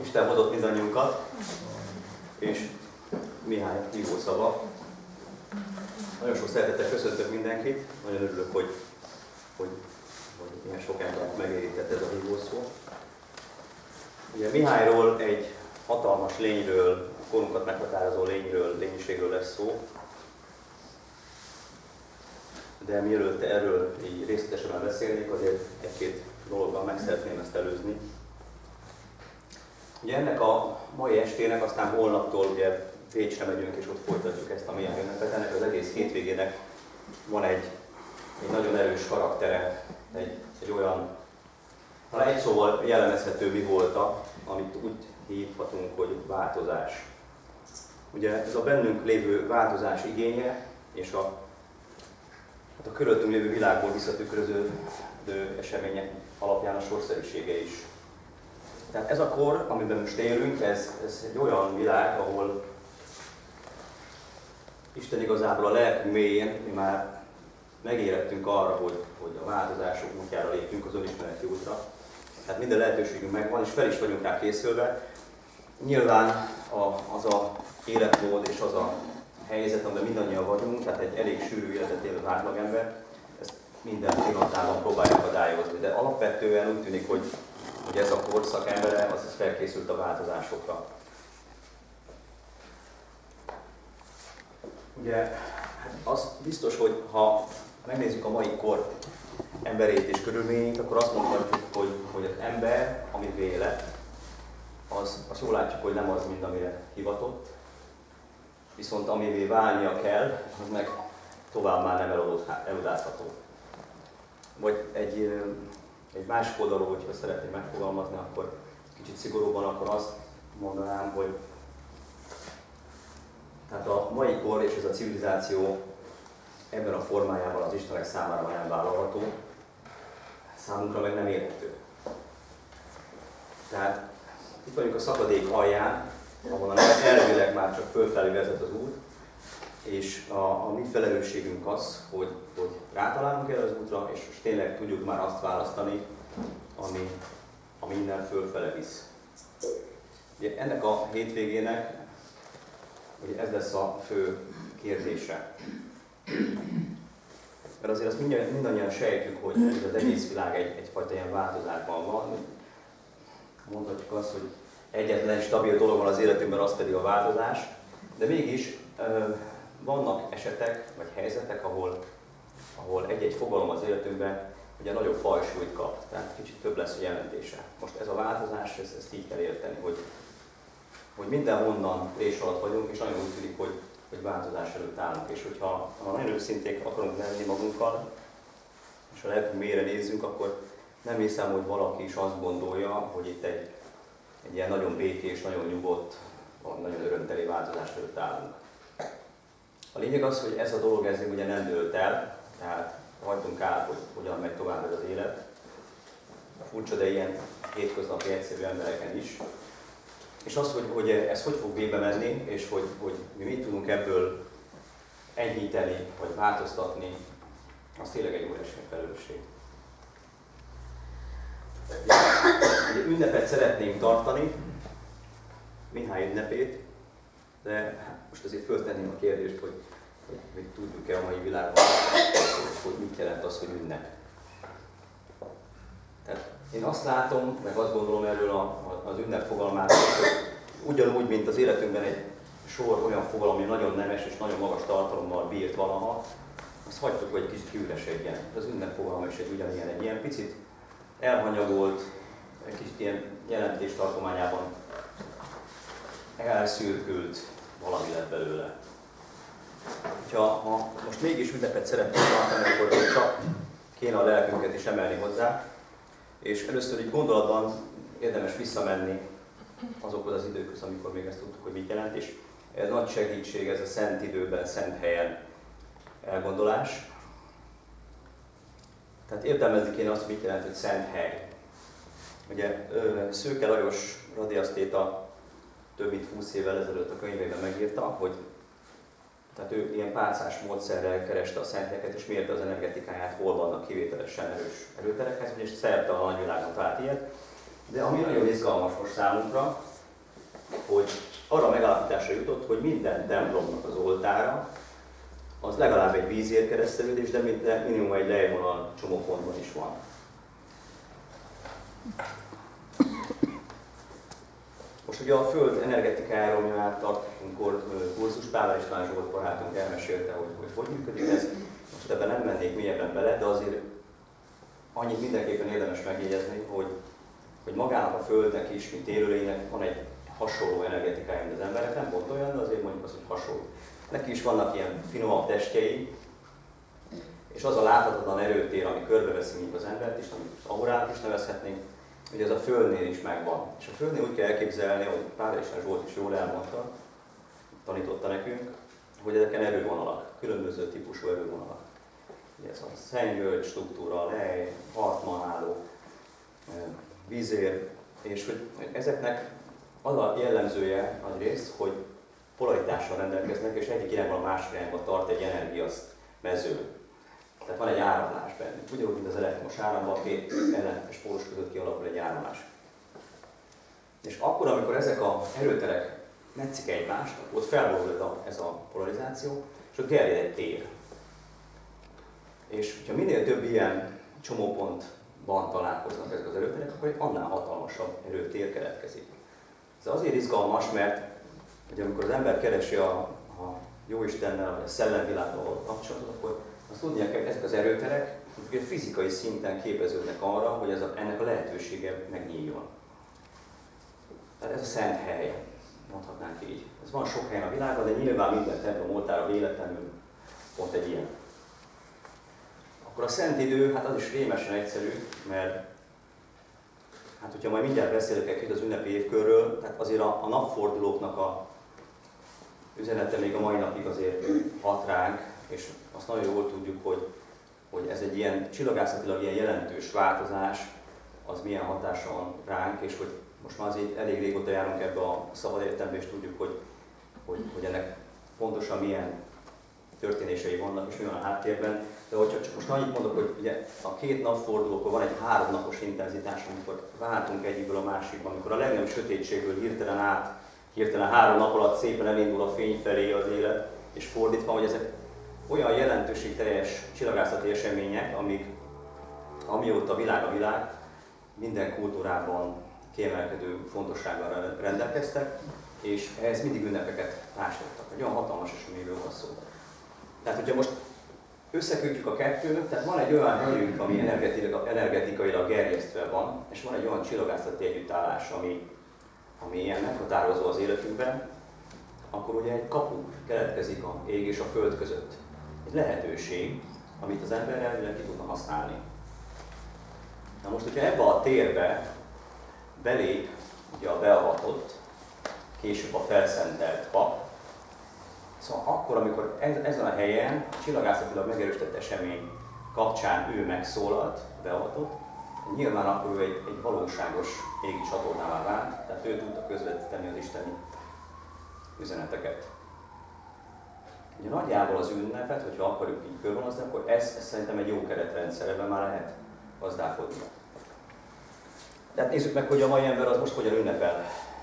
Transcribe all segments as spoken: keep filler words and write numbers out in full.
Isten hozott mindannyiunkat, és Mihály hívó szava. Nagyon sok szeretettel köszöntök mindenkit, nagyon örülök, hogy, hogy, hogy ilyen sok embert megérintett ez a hívó szó. Ugye Mihályról, egy hatalmas lényről, korunkat meghatározó lényről, lényiségről lesz szó. De mielőtt erről így részletesen beszélnék, azért egy-két dologgal meg szeretném ezt előzni. Ugye ennek a mai estének, aztán holnaptól ugye Pécsre megyünk, és ott folytatjuk ezt a Mihály ünnepet. Ennek az egész hétvégének van egy, egy nagyon erős karaktere, egy, egy olyan, talán egy szóval jellemezhető mi volta, amit úgy hívhatunk, hogy változás. Ugye ez a bennünk lévő változás igénye, és a, hát a körülöttünk lévő világból visszatükröző események alapján a sorszerűsége is. Tehát ez a kor, amiben most élünk, ez, ez egy olyan világ, ahol Isten igazából a lelkünk mélyén mi már megérettünk arra, hogy, hogy a változások útjára lépünk, az önismereti útra. Tehát minden lehetőségünk megvan, és fel is vagyunk rá készülve. Nyilván a, az a életmód és az a helyzet, amiben mindannyian vagyunk, tehát egy elég sűrű életet élő átlagember, ezt minden pillanatában próbálja akadályozni. De alapvetően úgy tűnik, hogy, hogy ez a korszak embere, az felkészült a változásokra. Ugye, hát az biztos, hogy ha megnézzük a mai kor emberét és körülményét, akkor azt mondhatjuk, hogy, hogy az ember, ami véle, az, az jól látjuk, hogy nem az, mint amire hivatott, viszont amivé válnia kell, az meg tovább már nem elodázható. Vagy egy, egy másik oldalról, hogyha szeretném megfogalmazni, akkor kicsit szigorúban, akkor azt mondanám, hogy tehát a mai kor és ez a civilizáció ebben a formájában az Istenek számára nem vállalható, számunkra meg nem érhető. Tehát itt vagyunk a szakadék alján, ahol elvileg már csak fölfelé vezet az út, és a, a mi felelősségünk az, hogy, hogy rátalálunk erre az útra, és most tényleg tudjuk már azt választani, ami, ami innen fölfele visz. Ugye ennek a hétvégének ugye ez lesz a fő kérdése. Mert azért azt mindannyian, mindannyian sejtjük, hogy az egész világ egy, egyfajta ilyen változásban van. Mondhatjuk azt, hogy egyetlen stabil dolog van az életünkben, az pedig a változás. De mégis vannak esetek vagy helyzetek, ahol, ahol egy-egy fogalom az életünkben ugye nagyobb fajsúlyt kap, tehát kicsit több lesz a jelentése. Most ez a változás, ezt, ezt így kell érteni, hogy, hogy mindenhonnan rés alatt vagyunk, és nagyon úgy tűnik, hogy, hogy változás előtt állunk. És hogyha ha nagyon őszinték akarunk lenni magunkkal, és a lelkünk mélyre nézzünk, akkor nem hiszem, hogy valaki is azt gondolja, hogy itt egy, egy ilyen nagyon békés, nagyon nyugodt, nagyon örömteli változás előtt állunk. A lényeg az, hogy ez a dolog ez ugye nem dőlt el, tehát hagytunk át, hogy hogyan megy tovább ez az élet. Furcsa, de ilyen hétköznapi egyszerű embereken is. És az, hogy, hogy ez hogy fog végbe menni, és hogy, hogy mi mit tudunk ebből enyhíteni, vagy változtatni, az tényleg egy óriási felelősség. Ünnepet szeretnénk tartani, Mihály ünnepét, de most azért föltenném a kérdést, hogy, hogy, hogy tudjuk-e a mai világban, hogy mit jelent az, hogy ünnep. Tehát én azt látom, meg azt gondolom erről a, a, az ünnep fogalmát, hogy ugyanúgy, mint az életünkben egy sor olyan fogalom, ami nagyon nemes és nagyon magas tartalommal bírt valaha, azt hagytuk, hogy egy kicsit kiüresedjen. Az ünnep fogalma is egy ugyanilyen, egy ilyen picit elhanyagolt, egy kicsit ilyen jelentéstartományában elszürkült valami lett belőle. Ha, ha most mégis ünnepet szeretnénk tartani, akkor csak kéne a lelkünket is emelni hozzá, és először egy gondolatban érdemes visszamenni azokhoz az időkhöz, amikor még ezt tudtuk, hogy mit jelent, és ez nagy segítség, ez a szent időben, szent helyen elgondolás. Tehát értelmezni kéne azt, hogy mit jelent, hogy szent hely. Ugye Szőke Lajos radiasztéta több mint húsz évvel ezelőtt a könyvében megírta, hogy tehát ő ilyen pálcás módszerrel kereste a szenthelyeket, és mérte az energetikáját, hol vannak kivételesen erős erőterekhez, és szerte a nagyvilágon talált ilyet. De ami nagyon izgalmas most számunkra, hogy arra a megállapításra jutott, hogy minden templomnak az oltára az legalább egy vízérkeresztelődés, de minimum egy lejvonal csomópontban is van. Most ugye a Föld energetikájáról mi már tartunk kurzus, Pál István Zsolt barátunk elmesélte, hogy, hogy hogy működik ez. Most ebben nem mennék mélyebben bele, de azért annyit mindenképpen érdemes megjegyezni, hogy, hogy magának a Földnek is, mint élőlénynek van egy hasonló energetikája, mint az emberek, nem pont olyan, de azért mondjuk az, hogy hasonló. Neki is vannak ilyen finomabb testjei, és az a láthatatlan erőtér, ami körbeveszi mint az embert is, amit aurát is nevezhetnénk, hogy ez a Földnél is megvan. És a Földnél úgy kell elképzelni, hogy Pál István Zsolt is jól elmondta, tanította nekünk, hogy ezeken erővonalak, különböző típusú erővonalak. Ez a szennyvölgy struktúra, lej, hartmanáló, vízér, és hogy ezeknek az a jellemzője nagyrészt, hogy polaritással rendelkeznek, és egyik irányban a másik irányban tart egy energiamező. Tehát van egy áramlás bennük. Ugyanúgy, mint az elektromos áramban, a két ellentétes pólus között kialakul egy áramlás. És akkor, amikor ezek az erőterek metszik egymást, akkor ott felborul ez a polarizáció, és ott gerjed egy tér. És ha minél több ilyen csomópontban találkoznak ezek az erőterek, akkor egy annál hatalmasabb erőtér keletkezik. Ez azért izgalmas, mert hogy amikor az ember keresi a, a Jóistennel, vagy a szellemvilággal kapcsolatot, akkor azt tudnia kell, hogy ezek az erőterek fizikai szinten képeződnek arra, hogy ez a, ennek a lehetősége megnyíljon. Tehát ez a szent hely, mondhatnánk így. Ez van sok helyen a világon, de nyilván minden templom oltára véletlenül pont egy ilyen. Akkor a szent idő, hát az is rémesen egyszerű, mert hát hogyha majd mindjárt beszélek egy az ünnepi évkörről, tehát azért a, a napfordulóknak a üzenete még a mai napig azért hat ránk, és azt nagyon jól tudjuk, hogy, hogy ez egy ilyen csillagászatilag ilyen jelentős változás, az milyen hatása van ránk, és hogy most már azért elég régóta járunk ebbe a szabad értelembe, és tudjuk, hogy, hogy, hogy ennek pontosan milyen történései vannak, és mi van a háttérben. De hogyha csak most annyit mondok, hogy ugye a két napfordulókor van egy háromnapos intenzitás, amikor váltunk egyikből a másikba, amikor a legnagyobb sötétségből hirtelen át, hirtelen három nap alatt szépen elindul a fény felé az élet, és fordítva, hogy ezek olyan jelentőségteljes csillagászati események, amik amióta a világ a világ, minden kultúrában kiemelkedő fontossággal rendelkeztek, és ehhez mindig ünnepeket társítottak. Egy olyan hatalmas eseményről van szó. Tehát, hogyha most összekötjük a kettőt, tehát van egy olyan helyünk, ami energetikailag, energetikailag gerjesztve van, és van egy olyan csillagászati együttállás, ami, ami ilyen meghatározó az életünkben, akkor ugye egy kapu keletkezik a ég és a föld között. Egy lehetőség, amit az ember elvileg ki tudna használni. Na most, hogyha ebbe a térbe belép ugye a beavatott, később a felszentelt pap, szóval akkor, amikor ez, ezen a helyen, a csillagászatilag megerősített esemény kapcsán ő megszólalt, beavatott, nyilván akkor ő egy, egy valóságos égi csatornává vált, tehát ő tudta közvetíteni az isteni üzeneteket. Ugye nagyjából az ünnepet, hogyha akarjuk így körvonalazni, akkor ez, ez szerintem egy jó keretrendszer, ebben már lehet gazdálkodni. De hát nézzük meg, hogy a mai ember az most hogyan ünnepel.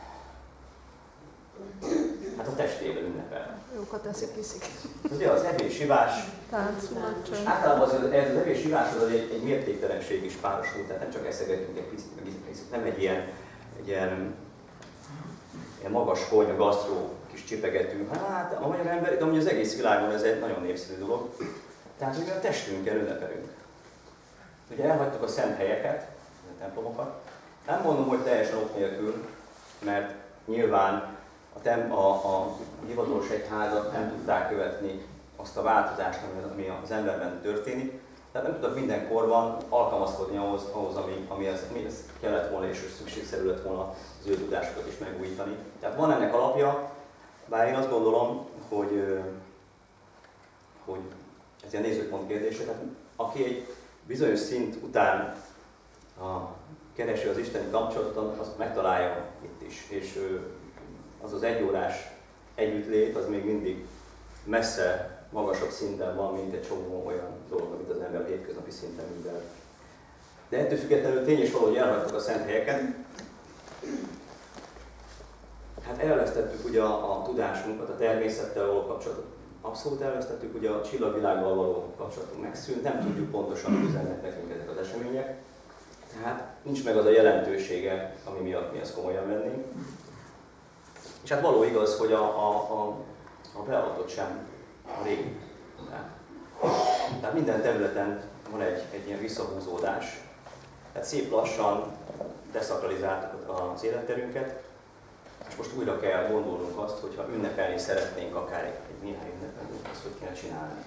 Hát a testével ünnepel. Jókat eszik, iszik. Ugye az evés, ivás. Tánc, macsa. Általában az, ez az evés, ivás az egy, egy mértéktelenség is párosul, tehát nem csak eszegetünk egy picit, meg picit, nem egy ilyen, egy ilyen, ilyen magas konyha, gasztró kis csipegetünk. Hát a magyar ember, de az egész világon ez egy nagyon népszerű dolog. Tehát ugye a testünkkel ünnepelünk. Ugye elhagytuk a szent helyeket, a templomokat. Nem mondom, hogy teljesen ok nélkül, mert nyilván a, tem, a, a hivatalos egyházat nem tudták követni azt a változást, ami az emberben történik. Tehát nem tudtak minden korban alkalmazkodni ahhoz, ahhoz ami, ami, ez, ami ez kellett volna, és szükségszerű lett volna az ő tudásukat is megújítani. Tehát van ennek alapja, bár én azt gondolom, hogy, hogy ez ilyen nézőpont kérdése. Tehát aki egy bizonyos szint után a, keresi az isteni kapcsolatot, azt megtalálja itt is. És az az egyórás együttlét, az még mindig messze magasabb szinten van, mint egy csomó olyan dolog, amit az ember hétköznapi szinten művel. De ettől függetlenül tény és való, hogy elhagytuk a szent helyeket. Hát elvesztettük ugye a, a tudásunkat, a természettel való kapcsolatot. Abszolút elvesztettük, ugye a csillagvilággal való kapcsolatunk megszűnt, nem tudjuk pontosan, hogy üzennek nekünk ezek az események. Tehát nincs meg az a jelentősége, ami miatt mi ezt komolyan vennénk. És hát való igaz, hogy a, a, a, a beavatott sem a régi. Tehát, tehát minden területen van egy, egy ilyen visszahúzódás. Tehát szép lassan deszakralizáltuk az életterünket, és most újra kell gondolnunk azt, hogyha ünnepelni szeretnénk akár egy, egy néhány ünnepelünk, azt hogy kéne csinálni.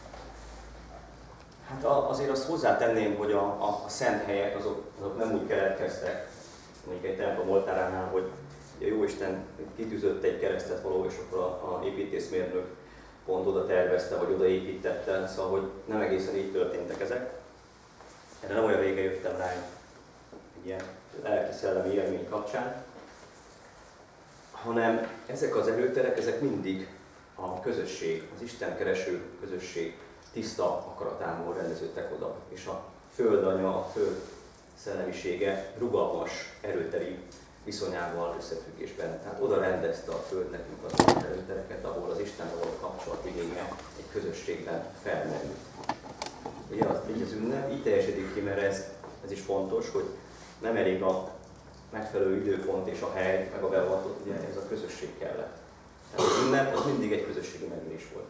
Hát azért azt hozzátenném, hogy a, a, a szent helyek azok, azok nem úgy keletkeztek, mondjuk egy templom oltáránál, hogy a Jóisten kitűzött egy keresztet való, és akkor a, a építészmérnök pont oda tervezte, vagy oda építette, szóval hogy nem egészen így történtek ezek. Erre nem olyan régen jöttem rá egy ilyen lelki-szellemi élmény kapcsán, hanem ezek az erőterek, ezek mindig a közösség, az Isten kereső közösség tiszta akaratából rendeződtek oda, és a földanya, a föld szellemisége rugalmas, erőteri viszonyával összefüggésben. Tehát oda rendezte a föld nekünk az erőtereket, ahol az Istennel való kapcsolat igénye egy közösségben felmerült. Ugye az, így az ünnep, így teljesedik ki, mert ez, ez is fontos, hogy nem elég a megfelelő időpont és a hely, meg a beavatott, ugye ez a közösség kellett. Tehát az ünnep az mindig egy közösségi megélés volt.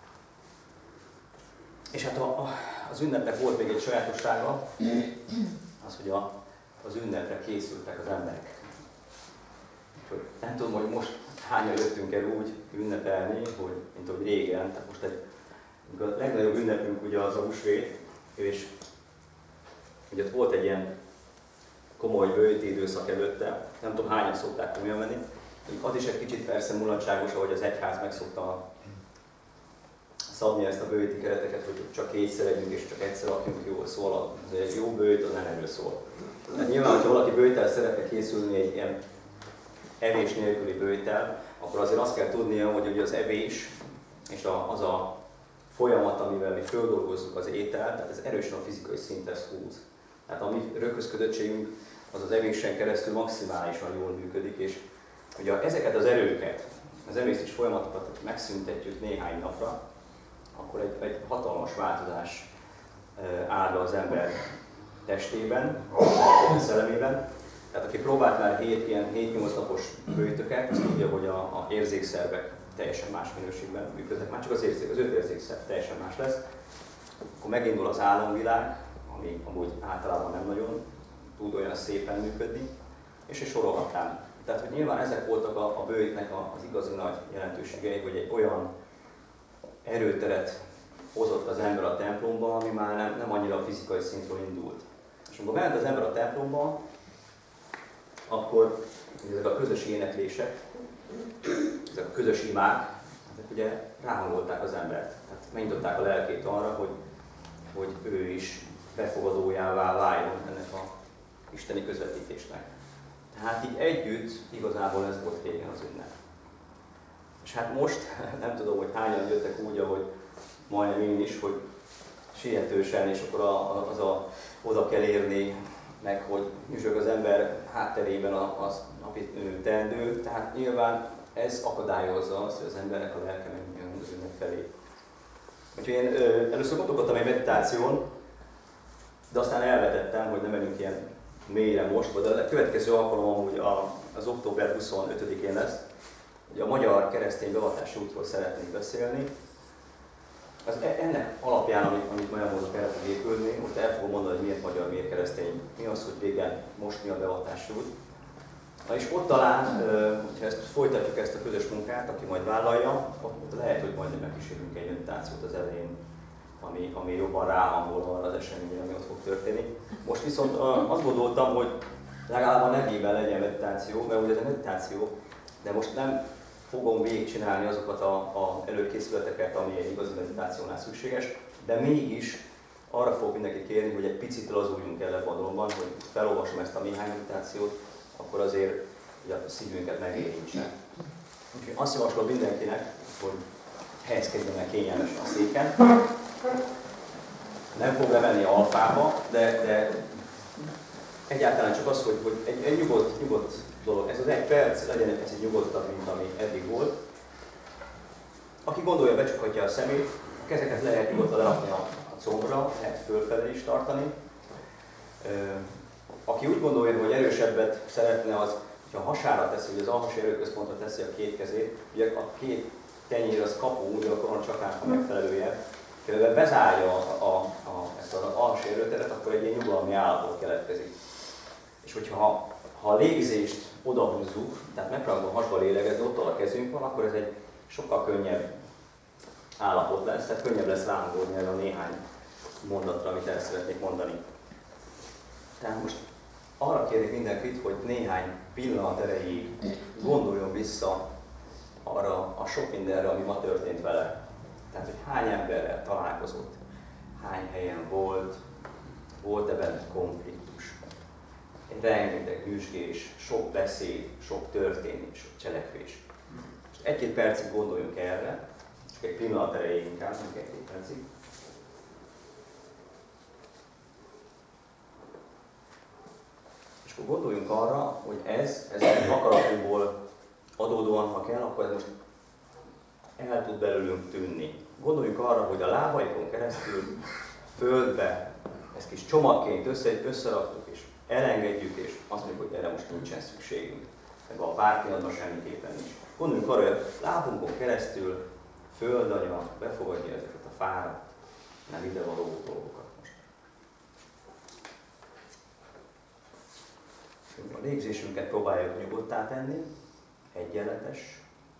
És hát a, a, az ünnepnek volt még egy sajátossága, az, hogy a, az ünnepre készültek az emberek. Úgyhogy nem tudom, hogy most hányan jöttünk el úgy ünnepelni, hogy, mint ahogy régen, tehát most egy, a legnagyobb ünnepünk ugye az a húsvét, és ugye ott volt egy ilyen komoly bőti időszak előtte, nem tudom hányan szokták komolyan venni. Az is egy kicsit persze mulatságos, ahogy az egyház meg szokta szabni ezt a bőti kereteket, hogy csak kétszer együnk és csak egyszer lakjunk jól, szól, az egy jó bőjt, az nem erről szól. Tehát nyilván, ha valaki bőjtel szeretne készülni egy ilyen evés nélküli bőjtel, akkor azért azt kell tudnia, hogy ugye az evés és az a folyamat, amivel mi földolgozzuk az ételt, tehát ez erősen a fizikai szinthez húz. Tehát a mi röghözködöttségünk az az evésen keresztül maximálisan jól működik, és ugye ezeket az erőket, az emésztés folyamatokat megszüntetjük néhány napra, akkor egy, egy hatalmas változás áll be az ember testében, a szellemében. Tehát aki próbált már hét ilyen hét-nyolc napos bőjtöket, azt tudja, hogy a, a érzékszervek teljesen más minőségben működnek, már csak az, érzék, az öt érzékszerv teljesen más lesz. Akkor megindul az álomvilág, ami amúgy általában nem nagyon tud olyan szépen működni, és egy sorolhatnám. Tehát, hogy nyilván ezek voltak a, a bőjtnek az igazi nagy jelentőségei, hogy egy olyan erőteret hozott az ember a templomba, ami már nem, nem annyira a fizikai szintről indult. És amikor ment az ember a templomba, akkor ezek a közös éneklések, ezek a közös imák, ezek ugye ráhangolták az embert. Tehát megnyitották a lelkét arra, hogy, hogy ő is befogadójává váljon ennek a isteni közvetítésnek. Tehát így együtt igazából ez volt régen az ünnep. És hát most, nem tudom, hogy hányan jöttek úgy, ahogy majdnem én is, hogy sietősen, és akkor a, a, az a, oda kell érni, meg hogy nyüzsög az ember hátterében a, a napi teendő. Tehát nyilván ez akadályozza azt, hogy az embernek a lelke megjön az ünnep felé. Úgyhogy én ö, először gondolkodtam egy meditáción, de aztán elvetettem, hogy nem menjünk ilyen mélyre most, de a következő alkalom amúgy az október huszonötödikén lesz. Ugye a magyar keresztény beavatási útról szeretnék beszélni. Az ennek alapján, amit, amit olyan módon el fog épülni, most el fogom mondani, hogy miért magyar, miért keresztény, mi az, hogy régen most mi a beavatási út. Na és ott talán, ha ezt folytatjuk ezt a közös munkát, aki majd vállalja, ott lehet, hogy majd megkísérünk egy meditációt az elején, ami, ami jobban ráhangol arra az eseményre, ami ott fog történni. Most viszont azt gondoltam, hogy legalább a nevében legyen meditáció, mert ugye ez a meditáció, de most nem fogom végigcsinálni azokat a, a előkészületeket, ami egy igazi meditációnál szükséges, de mégis arra fogok mindenkit kérni, hogy egy picit lazuljunk el ebben a dologban, hogy felolvasom ezt a néhány meditációt, akkor azért hogy a szívünket megérintse. Úgyhogy azt javaslom mindenkinek, hogy helyezkedjenek kényelmesen a széken. Nem fog levenni alfába, de, de egyáltalán csak az, hogy, hogy egy, egy nyugodt, nyugodt dolog. Ez az egy perc legyen egy picit nyugodtabb, mint ami eddig volt. Aki gondolja, becsukhatja a szemét, a kezeket lehet nyugodtan lerakni a combra, lehet fölfele is tartani. Aki úgy gondolja, hogy erősebbet szeretne, az, hogyha a hasára teszi, hogy az alhasi erőközpontra teszi a két kezét, ugye a két tenyér az kapu, ugye a koronacsakrának a megfelelője, ha bezárja a, a, a, ezt az alsó erőteret, akkor egy ilyen nyugalmi állapot keletkezik. És hogyha ha a légzést odahúzzuk, tehát megpróbálunk a hasba lélegezni, ott a kezünk van, akkor ez egy sokkal könnyebb állapot lesz, tehát könnyebb lesz rángolni erre a néhány mondatra, amit el szeretnék mondani. Tehát most arra kérnék mindenkit, hogy néhány pillanat erejéig gondoljon vissza arra a sok mindenre, ami ma történt vele. Tehát, hogy hány emberrel találkozott, hány helyen volt, volt-e benne konfliktus, egy rengeteg nyüzsgés, sok beszéd, sok történés, sok cselekvés. Egy-két percig gondoljunk erre, csak egy pillanat erejéig inkább, nem egy-két percig. És akkor gondoljunk arra, hogy ez, ez egy akaratunkból adódóan, ha kell, akkor ez most el tud belőlünk tűnni. Gondoljunk arra, hogy a lábaikon keresztül a földbe ezt kis csomagként össze, összeraktuk, és elengedjük, és azt mondjuk, hogy erre most nincsen szükségünk. Meg a pár pillanatban semmiképpen nincs. Gondoljunk arra, hogy a lábunkon keresztül földanya befogadja ezeket a fáradt, nem ide való dolgokat most. A légzésünket próbáljuk nyugodtá tenni, egyenletes,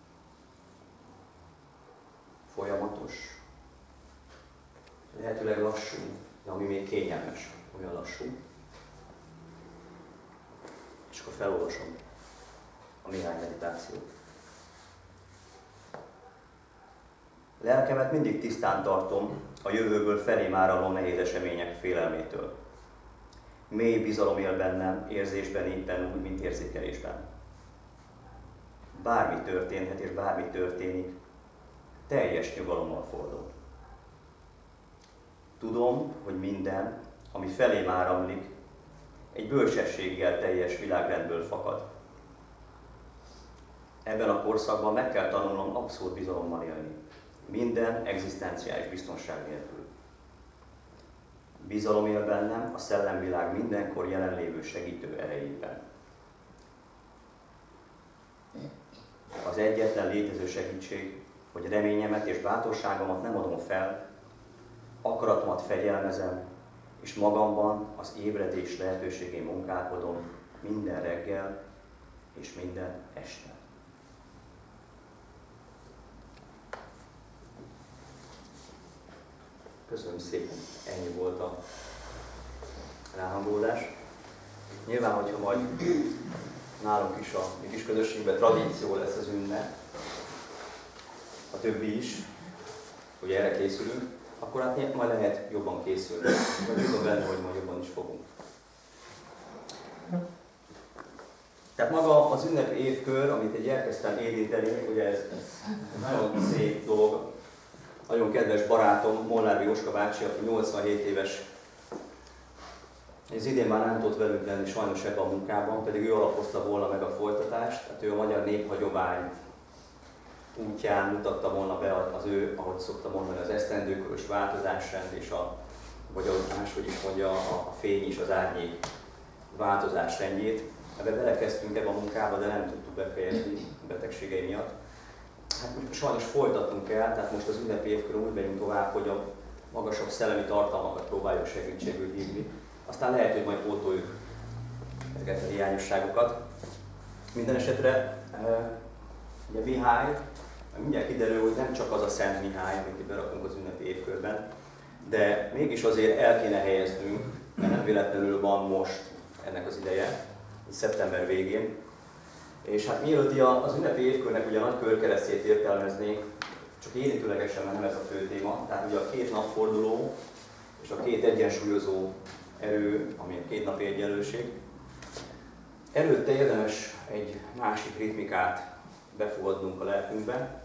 folyamatos, lehetőleg lassú, de ami még kényelmes, olyan lassú. És akkor felolvasom a néhány meditációt. Lelkemet mindig tisztán tartom a jövőből felém áramló nehéz események félelmétől. Mély bizalom él bennem, érzésben éppen úgy, mint érzékelésben. Bármi történhet és bármi történik, teljes nyugalommal fordul. Tudom, hogy minden, ami felém áramlik, egy bölcsességgel teljes világrendből fakad. Ebben a korszakban meg kell tanulnom abszolút bizalommal élni, minden egzisztenciális biztonság nélkül. Bizalom él bennem a szellemvilág mindenkor jelenlévő segítő erejében. Az egyetlen létező segítség, hogy reményemet és bátorságomat nem adom fel, akaratomat fegyelmezem, és magamban az ébredés lehetőségén munkálkodom minden reggel és minden este. Köszönöm szépen, ennyi volt a ráhangolás. Nyilván, hogyha majd nálunk is a mi kis közösségben tradíció lesz az ünnep, a többi is, hogy erre készülünk, akkor hát majd lehet jobban készülni. Vagy bízom benne, hogy majd jobban is fogunk. Tehát maga az ünnepi évkör, amit egy elkezdtem érinteni, ugye ez, ez nagyon szép dolog. Nagyon kedves barátom, Molnár Jóska bácsi, aki nyolcvanhét éves, ez idén már nem tudott velünk lenni sajnos ebben a munkában, pedig ő alapozta volna meg a folytatást. Tehát ő a magyar néphagyomány útján mutatta volna be az ő, ahogy szokta mondani, az esztendőkörös változásrend, és a, vagy ahogy máshogy is mondja, a fény és az árnyék változásrendjét. Ebbe belekezdtünk ebbe a munkába, de nem tudtuk befejezni a betegségei miatt. Hát sajnos folytatnunk kell, tehát most az ünnepi évkörön úgy megyünk tovább, hogy a magasabb szellemi tartalmakat próbáljuk segítségül hívni. Aztán lehet, hogy majd pótoljuk ezeket a hiányosságokat. Minden esetre ugye Mihály, mindjárt kiderül, hogy nem csak az a Szent Mihály, amit itt berakunk az ünnepi évkörben, de mégis azért el kéne helyeznünk, mert nem véletlenül van most ennek az ideje, szeptember végén. És hát mielőtt az ünnepi évkörnek ugye a nagy körkeresztjét értelmeznénk, csak érintőlegesen, mert nem ez a fő téma, tehát ugye a két napforduló és a két egyensúlyozó erő, ami a két napi egyenlőség. Előtte érdemes egy másik ritmikát befogadnunk a lelkünkbe.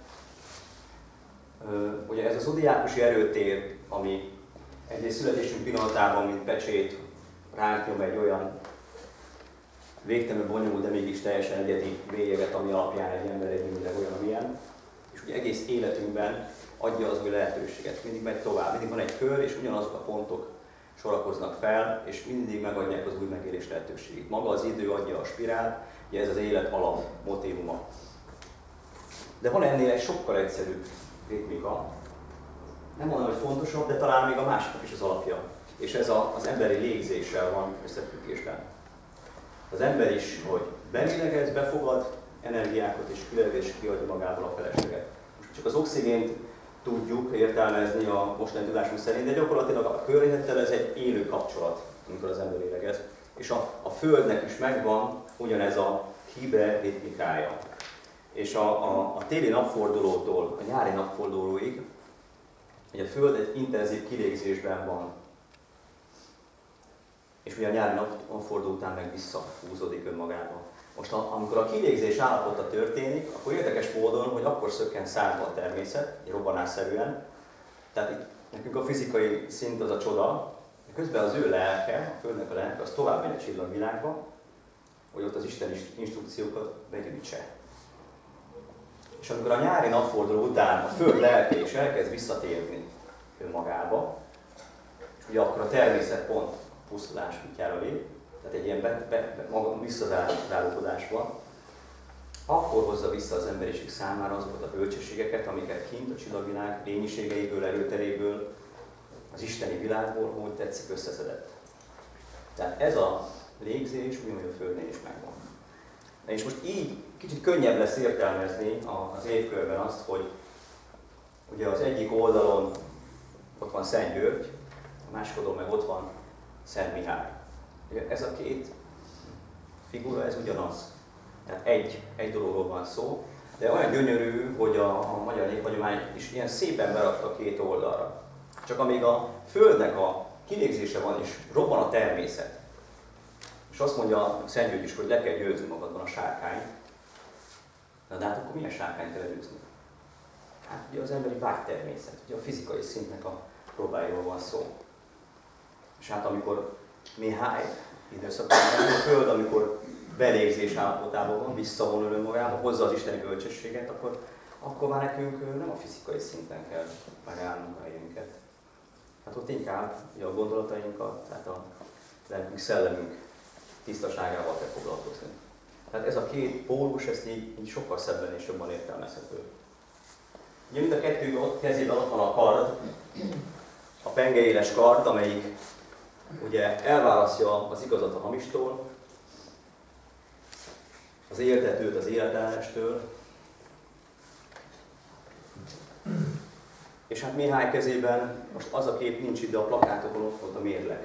Ugye ez a zodiákusi erőtér, ami egyrészt születésünk pillanatában, mint pecsét, ránk nyom egy olyan végtelenül bonyolult, de mégis teljesen egyedi bélyeget, ami alapján egy ember egyébként olyan, amilyen. És ugye egész életünkben adja az új lehetőséget. Mindig megy tovább, mindig van egy kör, és ugyanazok a pontok sorakoznak fel, és mindig megadják az új megélés lehetőségét. Maga az idő adja a spirált, ugye ez az élet alap motívuma. De van ennél egy sokkal egyszerűbb ritmika. Nem mondom, hogy fontosabb, de talán még a másiknak is az alapja. És ez a, az emberi légzéssel van összefüggésben. Az ember is, hogy belélegez, befogad energiákat, és kilegez, és kiadja magából a felesleget. Most csak az oxigént tudjuk értelmezni a mostani tudásunk szerint, de gyakorlatilag a környezettel ez egy élő kapcsolat, amikor az ember lélegez. És a, a Földnek is megvan ugyanez a hiberritmikája. És a, a, a téli napfordulótól a nyári napfordulóig, hogy a Föld egy intenzív kilégzésben van. És ugye a nyári napforduló után meg visszahúzódik önmagába. Most a, amikor a kilégzés állapota történik, akkor érdekes módon, hogy akkor szökken szárba a természet, egy robbanásszerűen. Tehát itt nekünk a fizikai szint az a csoda, de közben az ő lelke, a Földnek a lelke, az tovább megy a csillagvilágba, hogy ott az Isten instrukciókat begyűjtse. És amikor a nyári napforduló után a Föld lelke is elkezd visszatérni önmagába, és ugye akkor a természet pont pusztulás útjára lép, tehát egy ilyen be, be, be, maga visszazárulkodásban, akkor hozza vissza az emberiség számára azokat a bölcsességeket, amiket kint a csillagvilág lényiségeiből, erőteréből, az isteni világból, hogy tetszik, összeszedett. Tehát ez a légzés ugyanúgy a Földnél is megvan. És most így kicsit könnyebb lesz értelmezni az évkörben azt, hogy ugye az egyik oldalon ott van Szent György, a másik oldalon meg ott van Szent Mihály. Ugye ez a két figura, ez ugyanaz. Tehát egy, egy dologról van szó, de olyan gyönyörű, hogy a, a magyar néphagyomány is ilyen szépen berakta két oldalra. Csak amíg a Földnek a kilégzése van és robban a természet, és azt mondja Szent György is, hogy le kell győzni magadban a sárkányt, na de hát akkor milyen sárkányt kell legyőzni? Hát ugye az emberi vágytermészet, ugye a fizikai szintnek a próbáiról van szó. És hát amikor Mihály időszakban a Föld, amikor belégzés állapotában van, visszavonul önmagába, hozza az isteni bölcsességet, akkor, akkor már nekünk nem a fizikai szinten kell megállnunk a helyünket. Hát ott inkább ugye a gondolatainkat, tehát a lelkünk, szellemünk tisztaságával kell foglalkozni. Tehát ez a két pólus, ezt így, így sokkal szebben és jobban értelmezhető. Ugye mind a kettő ott kezében ott van a kard, a pengeéles kard, amelyik ugye elválasztja az igazat a hamistól, az értetőt az életellenestől, és hát Mihály kezében most az a kép nincs ide a plakátokon, ott volt a mérleg.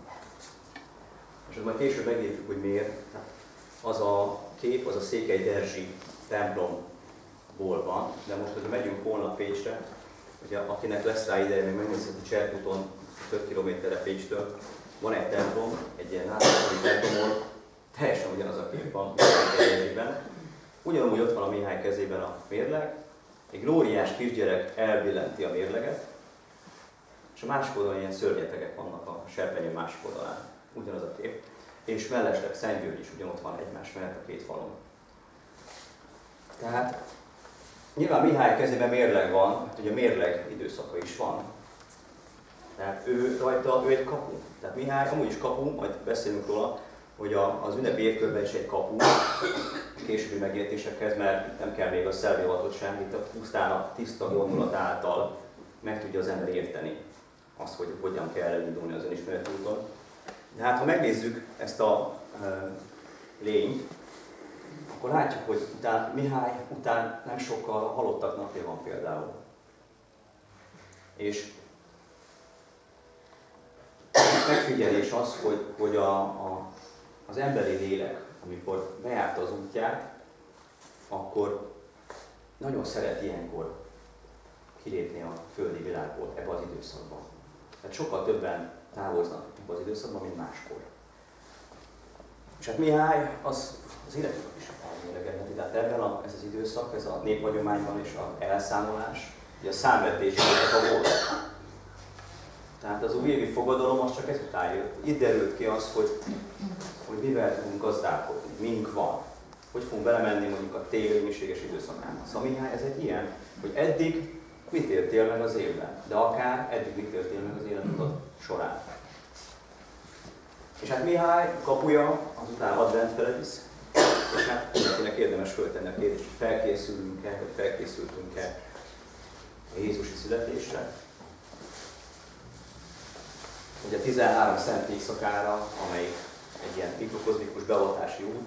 És majd később megértjük, hogy miért. Az a kép, az a Székely-Derzsi templomból van, de most, hogy megyünk holnap Pécsre, ugye akinek lesz rá ideje, még megnézheti Cserkuton, több kilométerre Pécstől, van egy templom, egy ilyen látogatói templomon, teljesen ugyanaz a kép van, ugyanúgy ott van a Mihály kezében a mérleg, egy glóriás kisgyerek elbillenti a mérleget, és a másik oldalon ilyen szörnyetegek vannak a serpenyő másik oldalán, ugyanaz a kép, és mellesleg Szent György is ugyanott van egymás mellett a két falon. Tehát nyilván Mihály kezében mérleg van, hát ugye mérleg időszaka is van. Tehát ő rajta, ő egy kapu. Tehát Mihály amúgy is kapu, majd beszélünk róla, hogy a, az ünnepi évkörben is egy kapu, későbbi megértésekhez, mert nem kell még a szelvi avatottság, itt a pusztán a tiszta gondolat által meg tudja az ember érteni azt, hogy hogyan kell elindulni az önismereti úton. De hát ha megnézzük ezt a e, lényt, akkor látjuk, hogy után, Mihály után nem sokkal a halottak napja van például. És megfigyelés az, hogy, hogy a, a, az emberi lélek, amikor bejárta az útját, akkor nagyon szeret ilyenkor kilépni a földi világból ebbe az időszakban. Tehát sokkal többen távoznak ebbe az időszakban, mint máskor. És hát Mihály az, az életük is elmélegedheti. Tehát ebben a, ez az időszak, ez a néphagyományban és az elszámolás, ugye a számvetés a volt. Tehát az újévi fogadalom az csak ezután jött. Itt derült ki az, hogy hogy mivel tudunk gazdálkodni, mink van, hogy fogunk belemenni mondjuk a tél éhénységes időszakába. Szóval Mihály ez egy ilyen, hogy eddig mit éltél meg az évben, de akár eddig mit éltél meg az életutat során. És hát Mihály kapuja azután advent fele visz, és hát mindenkinek érdemes föltenni a kérdést, hogy felkészülünk-e, vagy felkészültünk-e a Jézusi születésre. Ugye a tizenhárom szent éjszakára, amely egy ilyen mikrokozmikus beavatási út,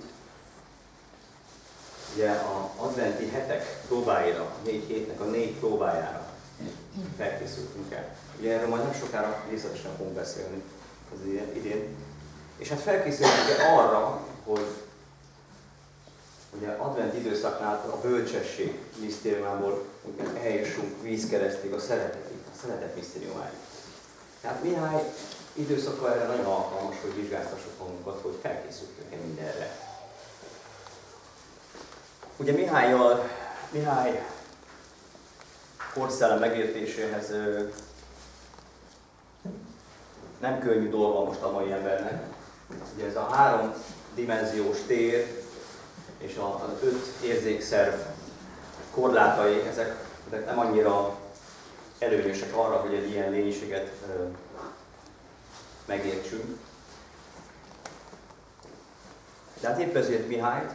ugye az adventi hetek próbáira, a négy hétnek a négy próbájára felkészültünk el. Ugye erről majd nem sokára részletesen fogunk beszélni az idén. És hát felkészültünk el arra, hogy ugye advent időszaknál a bölcsesség misztériumából eljussunk vízkeresztig a szeretetig, a szeretet misztériumáig. Tehát Mihály időszaka erre nagyon alkalmas, hogy vizsgáztassuk magunkat, hogy felkészültünk-e mindenre. Ugye Mihályjal, Mihály korszellem megértéséhez nem könnyű dolga most a mai embernek. Ugye ez a három dimenziós tér és az öt érzékszerv korlátai, ezek, ezek nem annyira előnyösek arra, hogy egy ilyen lényiséget megértsünk. De hát épp ezért Mihályt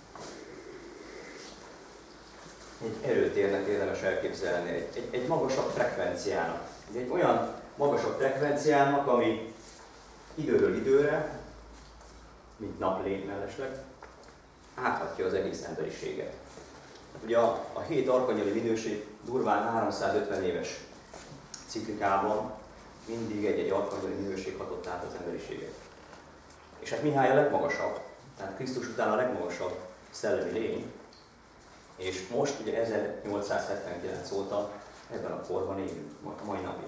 egy erőtérnek érdemes elképzelni, egy, egy, egy magasabb frekvenciának. Egy olyan magasabb frekvenciának, ami időről időre, mint naplény mellesleg, áthatja az egész emberiséget. Ugye a, a hét arkangyali minőség durván háromszázötven éves ciklikában mindig egy-egy arkangyali minőség hatott át az emberiséget. És hát Mihály a legmagasabb, tehát Krisztus után a legmagasabb szellemi lény, és most ugye ezernyolcszázhetvenkilenc óta ebben a korban élünk, a mai napig.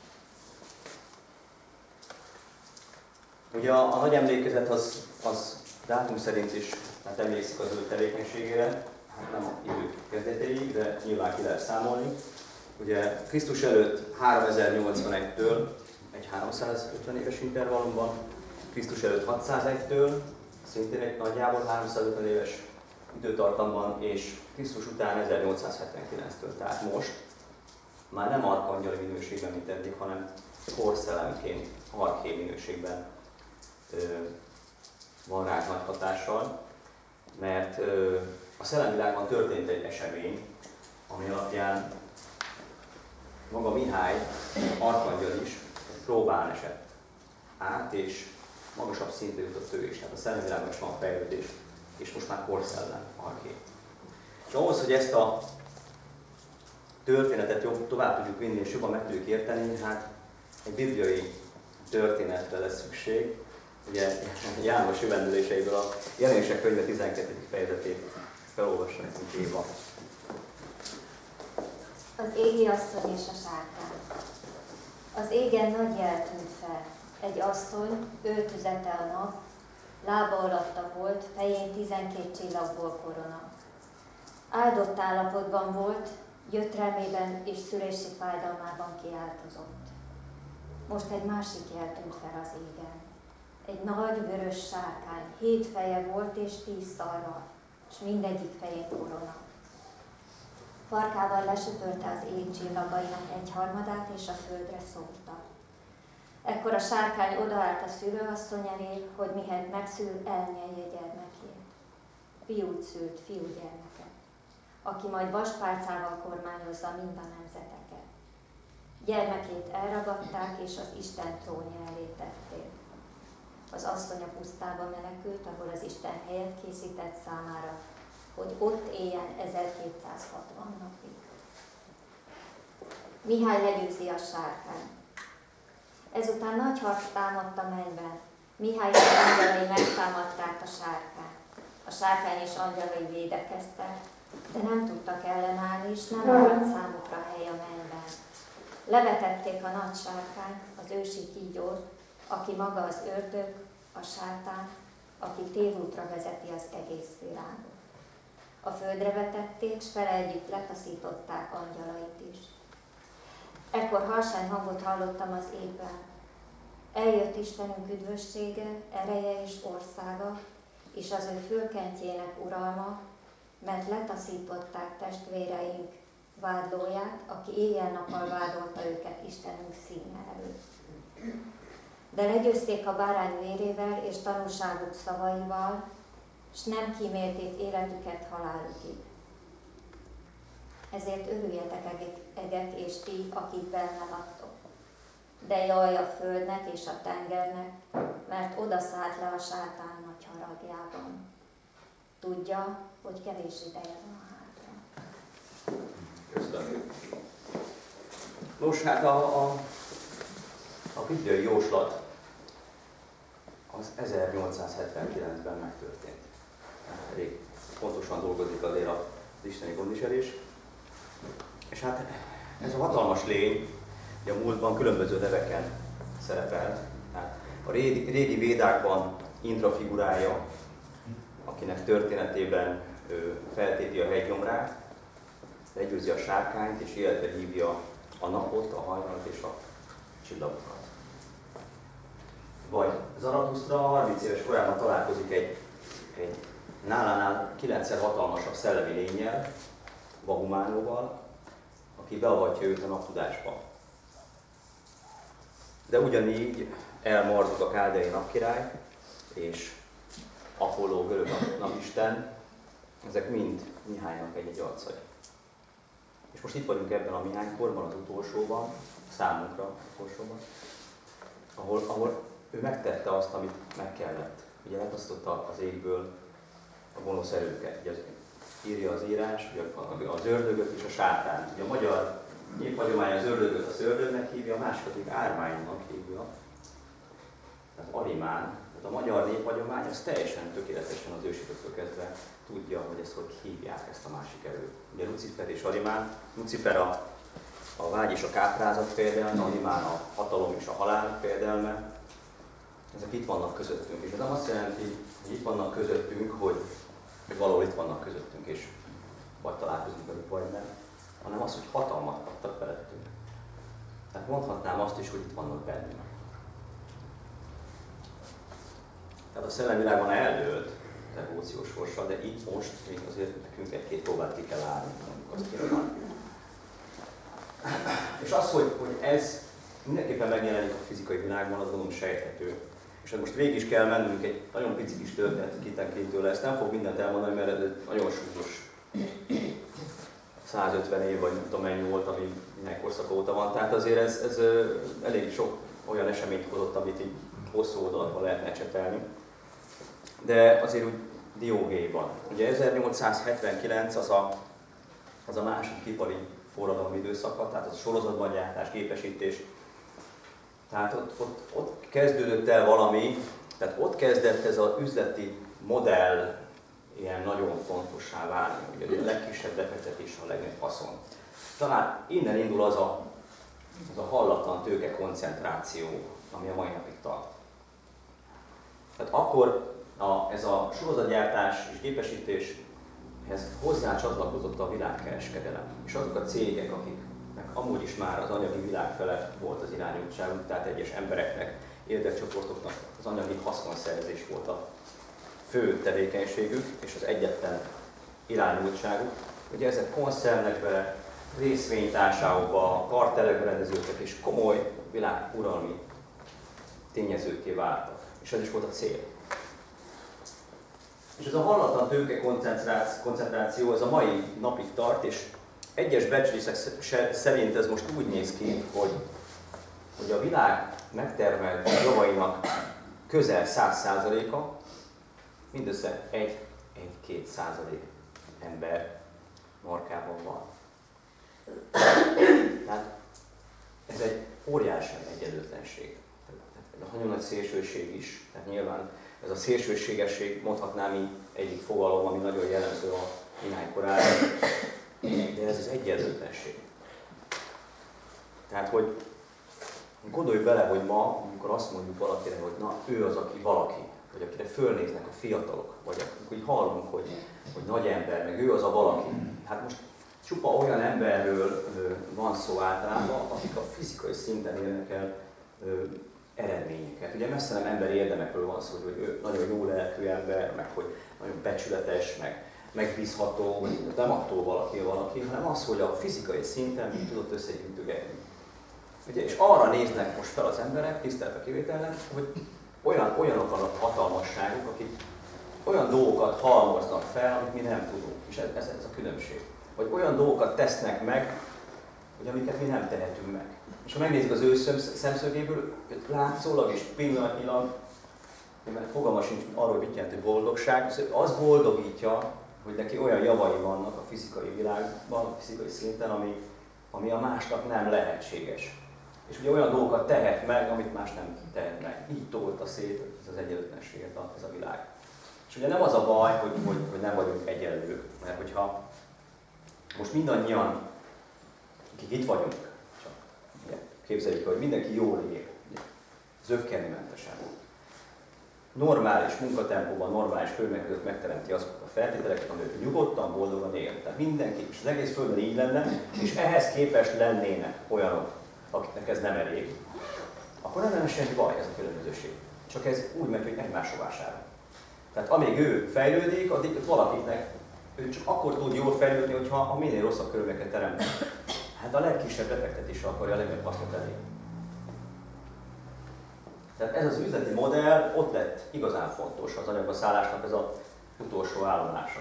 Ugye a, a nagy emlékezet az, az dátum szerint is hát emlékszik az ő tevékenységére, hát nem a idők kezdetéig, de nyilván ki lehet számolni. Ugye Krisztus előtt háromezer-nyolcvanegytől egy háromszázötven éves intervallumban, Krisztus előtt hatszázegytől, szintén egy nagyjából háromszázötven éves időtartamban, és Krisztus után ezernyolcszázhetvenkilenctől, tehát most már nem arkangyali minőségben, mint eddig, hanem korszellemként, arché minőségben ö, van rá nagy hatással, mert ö, a szellemvilágban történt egy esemény, ami alapján maga Mihály, arkangyal is próbán esett át, és magasabb szintre jutott ő is. Tehát a szellemvilágban is van fejlődés, és most már korszellem, arché. És ahhoz, hogy ezt a történetet jobb, tovább tudjuk vinni és jobban meg tudjuk érteni, hát egy bibliai történetre lesz szükség. Ugye János jövendőléseiből a Jelenések könyve tizenkettedik fejezetét felolvassa nekünk Éva. Az égi asszony és a sárkány. Az égen nagy jel tűnt fel. Egy asszony, öltözete a nap, lába alatta volt, fején tizenkét csillagból korona. Áldott állapotban volt, gyötrelmében és szülési fájdalmában kiáltozott. Most egy másik jel tűnt fel az égen. Egy nagy vörös sárkány, hét feje volt és tíz szarral, és mindegyik fején korona. Farkával lesöpörte az ég csillagainak egyharmadát, és a földre szórta. Ekkor a sárkány odaállt a szülőasszony elé, hogy mihet megszül, elnyelje gyermekét. Fiút szült, fiúgyermeket, aki majd vaspálcával kormányozza mind a nemzeteket. Gyermekét elragadták, és az Isten trónja elé tették. Az asszony a pusztába menekült, ahol az Isten helyet készített számára, hogy ott éljen ezerkétszázhatvan napig. Mihály legyőzi a sárkányt. Ezután nagy harc támadt a mennyben. Mihály és angyalai megtámadták a sárkányt. A sárkány és angyalai védekeztek, de nem tudtak ellenállni, és nem maradt számukra hely a mennyben. Levetették a nagy sárkányt, az ősi kígyót, aki maga az ördög, a sátán, aki tévútra vezeti az egész világot. A földre vetették, s vele együtt letaszították angyalait is. Ekkor harsány hangot hallottam az égben. Eljött Istenünk üdvössége, ereje és országa, és az ő fölkentjének uralma, mert letaszították testvéreink vádlóját, aki éjjel-nappal vádolta őket Istenünk színe előtt. De legyőzték a bárány vérével és tanúságuk szavaival, s nem kímélték életüket halálukig. Ezért örüljetek egek, és ti, akik benne laktok. De jaj a földnek és a tengernek, mert oda szállt le a sátán nagy haragjában. Tudja, hogy kevés ideje van hátra. Köszönöm. Nos, hát a, a, a bibliai jóslat az ezernyolcszázhetvenkilencben megtörtént. Elég pontosan dolgozik azért az isteni gondviselés. És hát ez a hatalmas lény, ugye a múltban különböző neveken szerepelt. Hát a régi, régi védákban Indra figurája, akinek történetében ő feltépi a hegygyomrát, legyőzi a sárkányt és életre hívja a napot, a hajnalat és a csillagokat. Vagy Zaratusztra harminc éves korában találkozik egy, egy nálánál kilencszer hatalmasabb szellemi lénnyel, Vahumánóval, aki beavatja őt a naptudásba. De ugyanígy elmarduk a káldeai napkirály és Apolló görög napisten, ezek mind Mihálynak egy-egy arcai. És most itt vagyunk ebben a Mihálykorban, az utolsóban, számunkra utolsóban, ahol, ahol ő megtette azt, amit meg kellett. Ugye letasztotta az égből a gonosz erőket. Ugye az, írja az írás, ugye az ördögöt és a sátán. Ugye a magyar néphagyomány az ördögöt a szördögnek hívja, a másikat ármánynak hívja. Tehát Arimán. Tehát a magyar néphagyomány az teljesen tökéletesen az ősidőktől kezdve tudja, hogy ezt hogy hívják, ezt a másik erőt. Ugye Lucifer és Arimán. Lucifer a, a vágy és a káprázat fejedelme, Arimán a hatalom és a halál fejedelme. Ezek itt vannak közöttünk, és ez nem azt jelenti, hogy itt vannak közöttünk, hogy, hogy valahol itt vannak közöttünk, és vagy találkozunk velük, vagy nem, hanem az, hogy hatalmat adtak felettünk. Tehát mondhatnám azt is, hogy itt vannak bennünk. Tehát a szellemvilágban eldőlt devóciós sorsa, de itt most még azért nekünk egy-két próbát ki kell állni, azt és az, hogy, hogy ez mindenképpen megjelenik a fizikai világban, az gondolom sejthető. És most végig is kell mennünk egy nagyon pici kis történet kitenként tőle, ezt nem fog mindent elmondani, mert ez nagyon súlyos százötven év, vagy nem tudom mennyi volt, ami minden korszak óta van. Tehát azért ez, ez elég sok olyan eseményt hozott, amit így hosszú oldalakban lehetne csepelni. De azért úgy dióhéjban. Ugye ezernyolcszázhetvenkilenc az a, az a második ipari forradalom időszaka, tehát az a sorozatban gyártás, gépesítés. Tehát ott, ott, ott kezdődött el valami, tehát ott kezdett ez az üzleti modell ilyen nagyon fontossá válni, ugye a legkisebb befektetés a legnagyobb haszon. Talán innen indul az a, az a hallatlan tőke koncentráció, ami a mai napig tart. Tehát akkor a, ez a sorozatgyártás és gépesítéshez hozzá csatlakozott a világkereskedelem. És azok a cégek, akiknek amúgy is már az anyagi világ felett volt az irányultságuk, tehát egyes embereknek, érdekcsoportoknak az anyagi haszonszerzés volt a fő tevékenységük és az egyetlen irányultságuk. Ugye ezek koncernekbe, részvénytársaságokba, kartelekbe rendeződtek és komoly világuralmi tényezőkké váltak. És ez is volt a cél. És ez a hallatlan tőke koncentráció az a mai napig tart, és egyes becslések szerint ez most úgy néz ki, hogy, hogy a világ megtermelt javainak közel száz százaléka mindössze egy-két százalék ember markában van. Tehát ez egy óriási egyenlőtlenség. Tehát nagyon nagy szélsőség is, tehát nyilván ez a szélsőségesség, mondhatnám így egyik fogalom, ami nagyon jellemző a Mihálykorára, de ez az egyenlőtlenség. Tehát, hogy gondolj bele, hogy ma, amikor azt mondjuk valakire, hogy na, ő az, aki valaki, vagy akire fölnéznek a fiatalok, vagy amikor így hallunk, hogy, hogy nagy ember, meg ő az a valaki. Hát most csupa olyan emberről van szó általában, akik a fizikai szinten élnek el eredményeket. Ugye messze nem emberi érdemekről van szó, hogy ő nagyon jó lelkű ember, meg hogy nagyon becsületes, meg megbízható, nem attól valaki valaki, hanem az, hogy a fizikai szinten mit tudott összegyűjtögetni. Ugye, és arra néznek most fel az emberek, tisztelt a kivételnek, hogy olyan, olyanok a hatalmasságuk, akik olyan dolgokat halmoznak fel, amit mi nem tudunk, és ez, ez, ez a különbség. Vagy olyan dolgokat tesznek meg, hogy amiket mi nem tehetünk meg. És ha megnézzük az ő szemszögéből, látszólag és pillanatnyilag, mert fogalma sincs arról, hogy mit jelent, hogy boldogság, az boldogítja, hogy neki olyan javai vannak a fizikai világban, a fizikai szinten, ami, ami a másnak nem lehetséges. És ugye olyan dolgokat tehet meg, amit más nem tehet meg. Így tolta szét ez az egyenlőtlenséget ez a világ. És ugye nem az a baj, hogy, hogy, hogy nem vagyunk egyenlők, mert hogyha most mindannyian, akik itt vagyunk, csak ugye, képzeljük, hogy mindenki jól él, zökkenőmentesen, normális munkatempóban, normális körülmények között megteremti azokat a feltételeket, amelyek nyugodtan, boldogan él. Tehát mindenki, és az egész Földön így lenne, és ehhez képest lennének olyanok, akiknek ez nem elég, akkor nem lenne semmi baj ez a különbözőség. Csak ez úgy megy, hogy egymás rovására. Tehát amíg ő fejlődik, addig ott valakiknek, ő csak akkor tud jól fejlődni, hogyha a minél rosszabb körülményeket teremt. Hát a legkisebb befektetésre akarja a legnagyobb hasznot elérni. Tehát ez az üzleti modell ott lett igazán fontos az anyagba szállásnak, ez az utolsó állomása.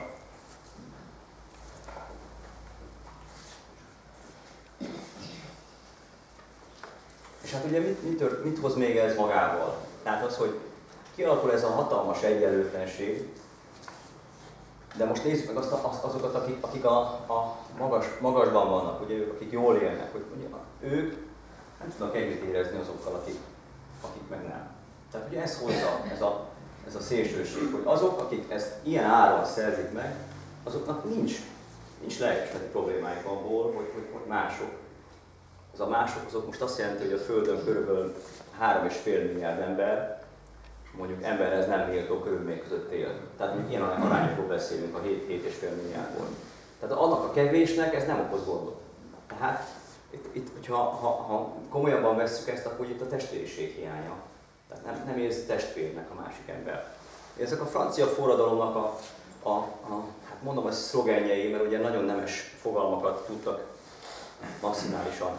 És hát ugye mit, mit, mit hoz még ez magával? Tehát az, hogy kialakul ez a hatalmas egyenlőtlenség, de most nézzük meg azt, azt, azokat, akik, akik a, a magas, magasban vannak, ugye ők, akik jól élnek, hogy ugye, ők nem tudnak együtt érezni azokkal, akik, akik meg nem. Tehát ugye ez hozza, ez a, ez a szélsőség, hogy azok, akik ezt ilyen áron szerzik meg, azoknak nincs, nincs lelkismereti problémáik abból, hogy, hogy, hogy mások. Az a mások azok most azt jelenti, hogy a Földön körülbelül három és fél milliárd ember, mondjuk emberhez nem méltó körülmények között él. Tehát mi ilyen arányokról beszélünk, a hét és fél milliárdból. Tehát annak a kevésnek ez nem okoz gondot. Tehát itt, itt hogyha ha, ha komolyabban vesszük ezt, akkor itt a testvériség hiánya. Tehát nem, nem érzi testvérnek a másik ember. Ezek a francia forradalomnak a, a, a hát mondom, a szlogenjei, mert ugye nagyon nemes fogalmakat tudtak maximálisan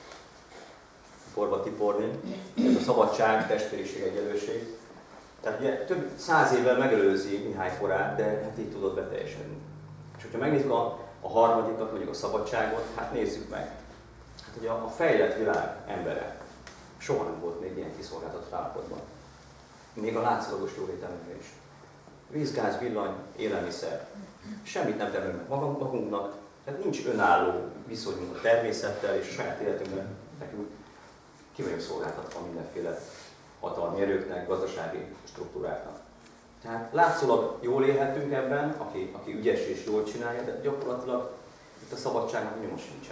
porba tiporni. Ez a szabadság, testvériség, egyenlőség. Tehát ugye több száz évvel megelőzi Mihály korát, de hát így tudott beteljesedni. És hogyha megnézzük a, a harmadikat, mondjuk a szabadságot, hát nézzük meg. Hát ugye a, a fejlett világ embere soha nem volt még ilyen kiszolgáltatott állapotban. Még a látszólagos jólétemben is. Víz, gáz, villany, élelmiszer. Semmit nem termelünk magunknak, tehát nincs önálló viszonyunk a természettel és a saját életünkben. Nekünk ki vagyunk szolgáltatva mindenféle hatalmi erőknek, gazdasági struktúráknak. Tehát látszólag jól élhetünk ebben, aki, aki ügyes és jól csinálja, de gyakorlatilag itt a szabadságnak nyoma sincsen.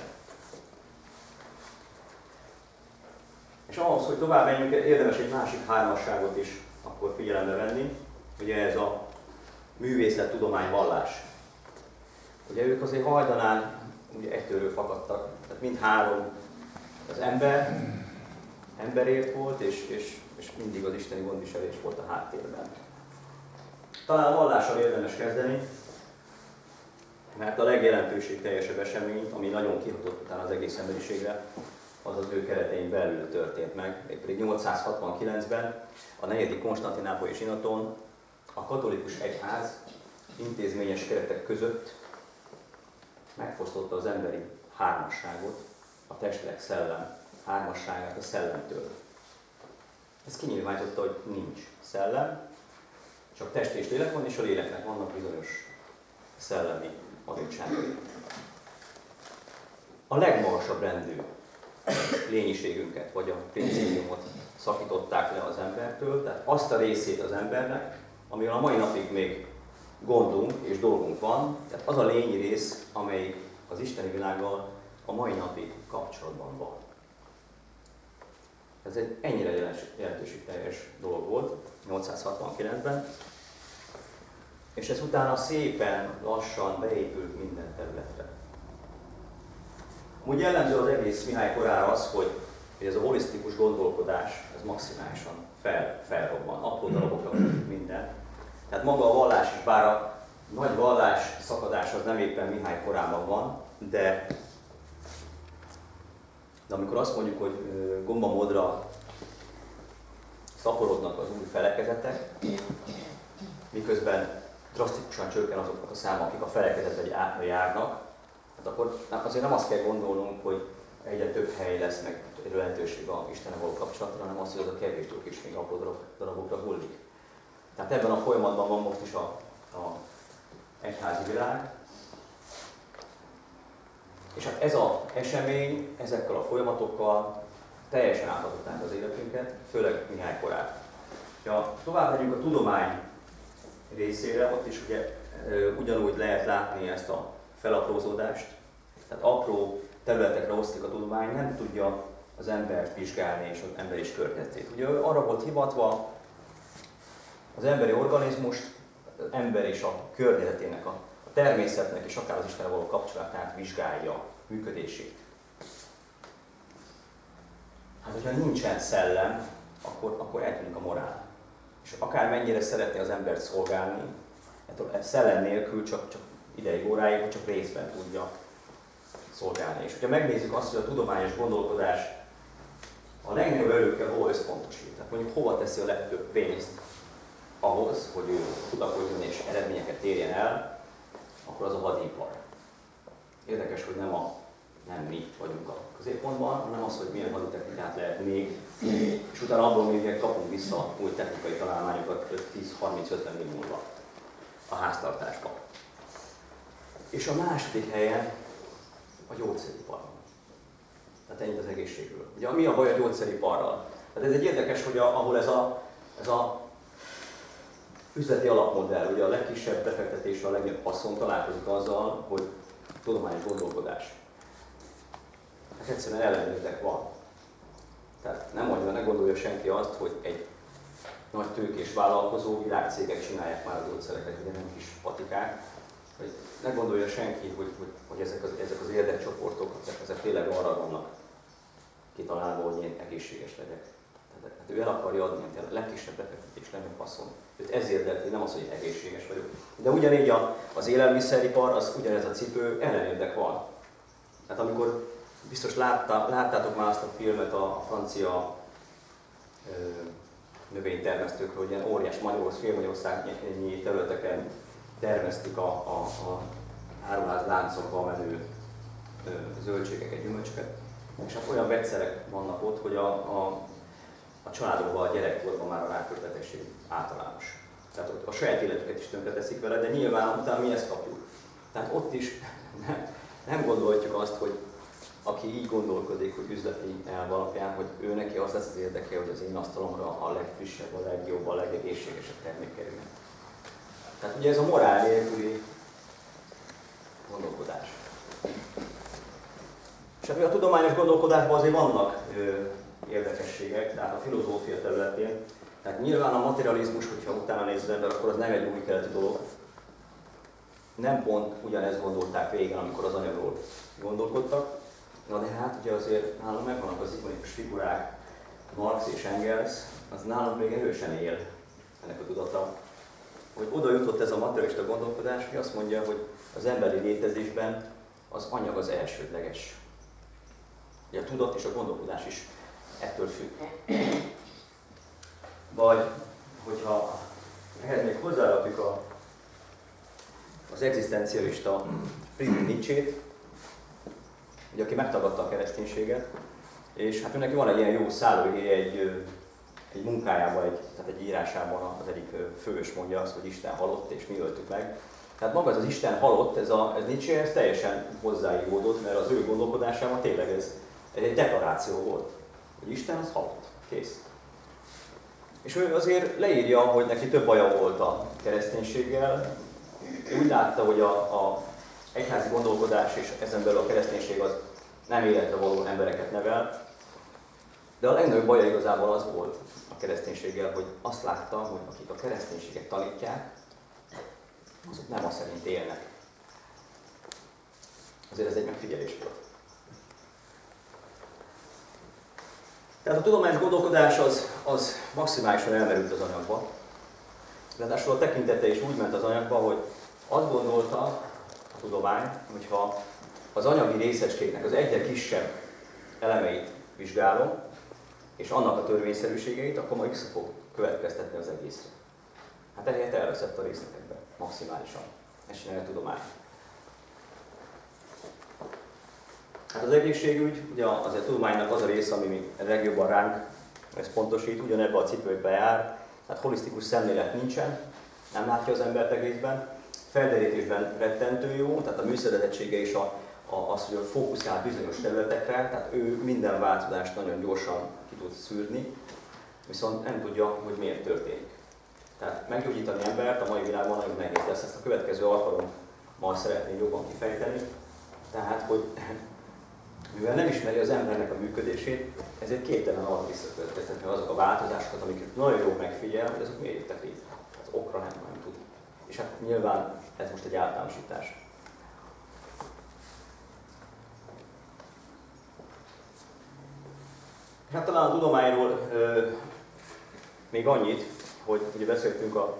És ahhoz, hogy tovább menjünk, érdemes egy másik hármasságot is akkor figyelembe venni. Ugye ez a művészet-tudomány vallás. Ugye ők azért hajdanán ugye egytőről fakadtak, tehát mindhárom az ember, emberért volt, és, és, és mindig az isteni gondviselés volt a háttérben. Talán a vallással érdemes kezdeni, mert a legjelentőségteljesebb esemény, ami nagyon kihatott utána az egész emberiségre, az az ő keretein belül történt meg. Mégpedig nyolcszázhatvankilencben a negyedik konstantinápolyi zsinaton a katolikus egyház intézményes keretek között megfosztotta az emberi hármasságot, a testlélek szellem hármasságát a szellemtől. Ez kinyilvánította, hogy nincs szellem, csak test és lélek van, és a léleknek vannak bizonyos szellemi adottságai. A legmagasabb rendű lényiségünket, vagy a principiumot szakították le az embertől, tehát azt a részét az embernek, amivel a mai napig még gondunk és dolgunk van, tehát az a lényi rész, amely az isteni világgal a mai napig kapcsolatban van. Ez egy ennyire jelentőségteljes dolog volt, nyolcszázhatvankilencben, és ez utána szépen, lassan beépült minden területre. Úgy jellemző az egész Mihály korára az, hogy hogy ez a holisztikus gondolkodás, ez maximálisan fel, felrobban, apró darabokra minden. Tehát maga a vallás is, bár a nagy vallás szakadás az nem éppen Mihály korában van, de, de amikor azt mondjuk, hogy gombamódra szaporodnak az új felekezetek, miközben drasztikusan csökken azoknak a száma, akik a felekezetre járnak, hát akkor azért nem azt kell gondolnunk, hogy egyre több hely lesz, meg lehetőség a Istennel való kapcsolatra, hanem az, hogy az a kevés dolog is még apró darabokra hullik. Tehát ebben a folyamatban van most is a, a egyházi világ. És hát ez az esemény, ezekkel a folyamatokkal teljesen átadották az életünket, főleg Mihály korát. Ha tovább megyünk a tudomány részére, ott is ugye ugyanúgy lehet látni ezt a felaprózódást. Tehát apró területekre osztik a tudomány, nem tudja az embert vizsgálni és az ember is környezetét. Ugye arra volt hivatva az emberi organizmust, az ember és a környezetének, a, a természetnek és akár az Istennel való kapcsolatát vizsgálja, működését. Hát, hogyha nincsen szellem, akkor, akkor eltűnik a morál. És akár mennyire szeretné az embert szolgálni, hát szellem nélkül csak, csak ideig, óráig, vagy csak részben tudja szolgálni. És hogyha megnézzük azt, hogy a tudományos gondolkodás a legnagyobb erőkkel hol összpontosít, tehát mondjuk hova teszi a legtöbb pénzt ahhoz, hogy ő tudakodjon és eredményeket érjen el, akkor az a hadipar. Érdekes, hogy nem, a, nem mi vagyunk a középpontban, hanem az, hogy milyen haditechnikát lehet még, és utána abból még kapunk vissza új technikai találmányokat tíz-harminc-ötven év múlva a háztartásban. És a második helyen a gyógyszeripar. Tehát ennyit az egészségről. Ugye mi a baj a gyógyszeriparral? Tehát ez egy érdekes, hogy a, ahol ez a, ez a üzleti alapmodell, ugye a legkisebb befektetésre a legnagyobb haszon találkozik azzal, hogy tudományos gondolkodás. Hát egyszerűen ellenőrzek van. Tehát nem mondja, ne gondolja senki azt, hogy egy nagy tőkés vállalkozó világcégek csinálják már a gyógyszereket, ugye nem kis patikák. Hogy ne gondolja senki, hogy, hogy, hogy ezek, az, ezek az érdekcsoportok, ezek, ezek tényleg arra vannak kitalálva, hogy én egészséges legyek. Tehát, hát ő el akarja adni a legkisebb befektetés, legnagyobb haszon. Őt ez érdekli, nem az, hogy egészséges vagyok. De ugyanígy a, az élelmiszeripar, az ugyanez a cipő, ellenérdek van. Tehát amikor biztos látta, láttátok már azt a filmet a, a francia ö, növénytermesztőkről, hogy ilyen óriás Magyarország, Félmagyországnyi területeken termesztik a, a, a áruház láncokban menő ö, zöldségeket, gyümölcsöket. És hát olyan vegyszerek vannak ott, hogy a, a, a családokban, a gyerekkorban már a rákbetegség általános. Tehát ott a saját életüket is tönkreteszik vele, de nyilván utána mi ezt kapjuk. Tehát ott is nem, nem gondolhatjuk azt, hogy aki így gondolkodik, hogy üzleti elv alapján, hogy ő neki az lesz az érdeke, hogy az én asztalomra a legfrissebb, a legjobb, a legegészségesebb termék kerülnek. Tehát ugye ez a morál nélküli gondolkodás. És hát a tudományos gondolkodásban azért vannak ö, érdekességek, tehát a filozófia területén. Tehát nyilván a materializmus, hogyha utána néz az ember, akkor az nem egy új keleti dolog. Nem pont ugyanezt gondolták régen, amikor az anyagról gondolkodtak. Na de hát ugye azért nálunk megvannak az ikonikus figurák, Marx és Engels, az nálunk még erősen él ennek a tudata. Hogy oda jutott ez a materialista gondolkodás, hogy azt mondja, hogy az emberi létezésben az anyag az elsődleges. Ugye a tudat és a gondolkodás is ettől függ. Vagy, hogyha ehhez még hozzárakjuk a, az egzisztencialista Friedrich Nietzschét, ugye, aki megtagadta a kereszténységet, és hát neki van egy ilyen jó szállóigéje egy, egy munkájában, egy, tehát egy írásában az egyik fős mondja azt, hogy Isten halott és mi öltük meg. Tehát maga ez az Isten halott, ez, a, ez Nietzsche, ez teljesen hozzáívódott, mert az ő gondolkodásában tényleg ez, ez egy deklaráció volt, hogy Isten az halott, kész. És ő azért leírja, hogy neki több baja volt a kereszténységgel. Ő úgy látta, hogy a, a egyházi gondolkodás és ezen belül a kereszténység az nem életre való embereket nevel. De a legnagyobb baja igazából az volt a kereszténységgel, hogy azt látta, hogy akik a kereszténységet tanítják, azok nem azt szerint élnek. Azért ez egy megfigyelés volt. Tehát a tudományos gondolkodás az, az maximálisan elmerült az anyagba. Ráadásul a tekintete is úgy ment az anyagba, hogy azt gondolta a tudomány, hogyha az anyagi részecskéknek az egyre kisebb elemeit vizsgálom, és annak a törvényszerűségeit, akkor ma X fog következtetni az egészre. Hát ehelyett elveszett a részletekbe, maximálisan. Ez csinálja a tudomány. Hát az egészségügy, ugye az a tudománynak az a része, ami még legjobban ránk ez pontosít, ugyanebben a cipőbe jár, hát holisztikus szemlélet nincsen, nem látja az embert egészben, felderítésben rettentő jó, tehát a műszerezettsége is a, a, az, hogy fókuszál bizonyos területekre, tehát ő minden változást nagyon gyorsan ki tud szűrni, viszont nem tudja, hogy miért történik. Tehát meggyógyítani embert a mai világban nagyon nehéz lesz, ezt a következő alkalommal szeretném jobban kifejteni. Tehát, hogy mivel nem ismeri az embernek a működését, ezért képtelen arra visszakövetkeztetni, hogy azok a változásokat, amiket nagyon jól megfigyel, hogy azok miért jöttek létre. Az okra nem, nem tud. És hát nyilván ez most egy általánosítás. Hát talán a tudományról ö, még annyit, hogy ugye beszéltünk a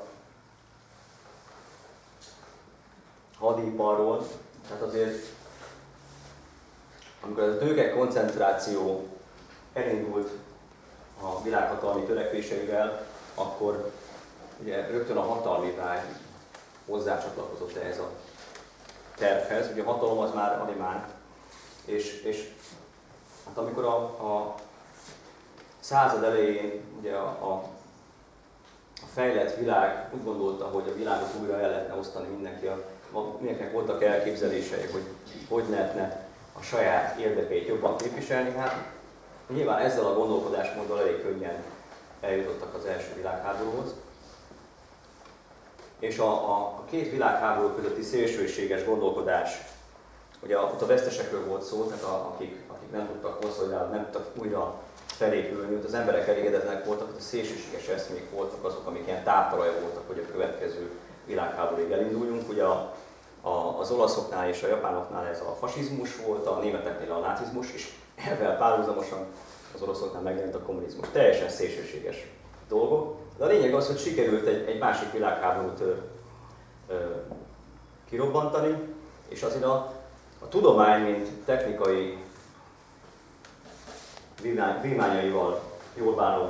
hadiparról, tehát azért amikor a tőke koncentráció elindult a világhatalmi törekvéseivel, akkor ugye rögtön a hatalmi vágy hozzácsatlakozott ehhez a tervhez. Ugye a hatalom az már alimán, és, és hát amikor a, a század elején ugye a, a, a fejlett világ úgy gondolta, hogy a világot újra el lehetne osztani, mindenki a, mindenkinek voltak elképzelései, hogy hogy lehetne a saját érdekeit jobban képviselni, hát nyilván ezzel a gondolkodásmóddal elég könnyen eljutottak az első világháborúhoz. És a, a, a két világháború közötti szélsőséges gondolkodás, ugye ott a vesztesekről volt szó, tehát a, akik, akik nem tudtak konszolidálni, nem tudtak újra felépülni, ott az emberek elégedetlenek voltak, a szélsőséges eszmék voltak azok, amik ilyen táptalaja voltak, hogy a következő világháborúig elinduljunk. Ugye a, a, az olaszoknál és a japánoknál ez a fasizmus volt, a németeknél a nácizmus, és ezzel párhuzamosan az oroszoknál megjelent a kommunizmus. Teljesen szélsőséges dolgok. De a lényeg az, hogy sikerült egy, egy másik világháborút ö, ö, kirobbantani, és azért a, a tudomány, mint technikai vívmányaival jól bánó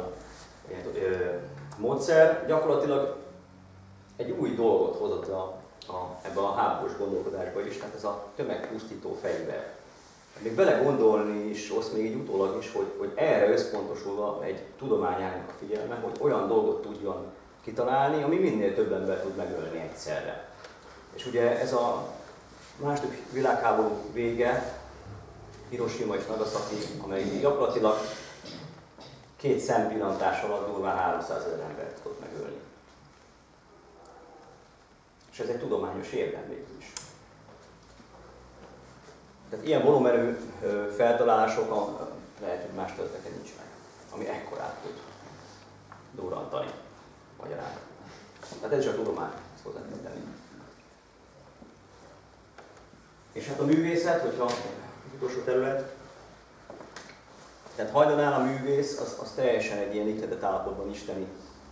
módszer gyakorlatilag egy új dolgot hozott a, a, ebbe a háborús gondolkodásba is, tehát ez a tömegpusztító fegyver. Még belegondolni is, azt még így utólag is, hogy, hogy erre összpontosulva egy tudományának a figyelme, hogy olyan dolgot tudjon kitalálni, ami minél több ember tud megölni egyszerre. És ugye ez a második világháború vége, Hiroshima és Nagasaki, amely gyakorlatilag két szempillantás alatt durván háromszázezer embert tudott megölni. És ez egy tudományos érdem végül is. Tehát ilyen volumenű feltalálások lehet, hogy más területeken nincs meg, ami ekkorát tud durrantani magyarán. Tehát ez is a tudomány, ezt hozzá kell tenni. És hát a művészet, hogyha az utolsó terület, tehát hajdanál a művész, az, az teljesen egy ilyen ihletett állapotban isteni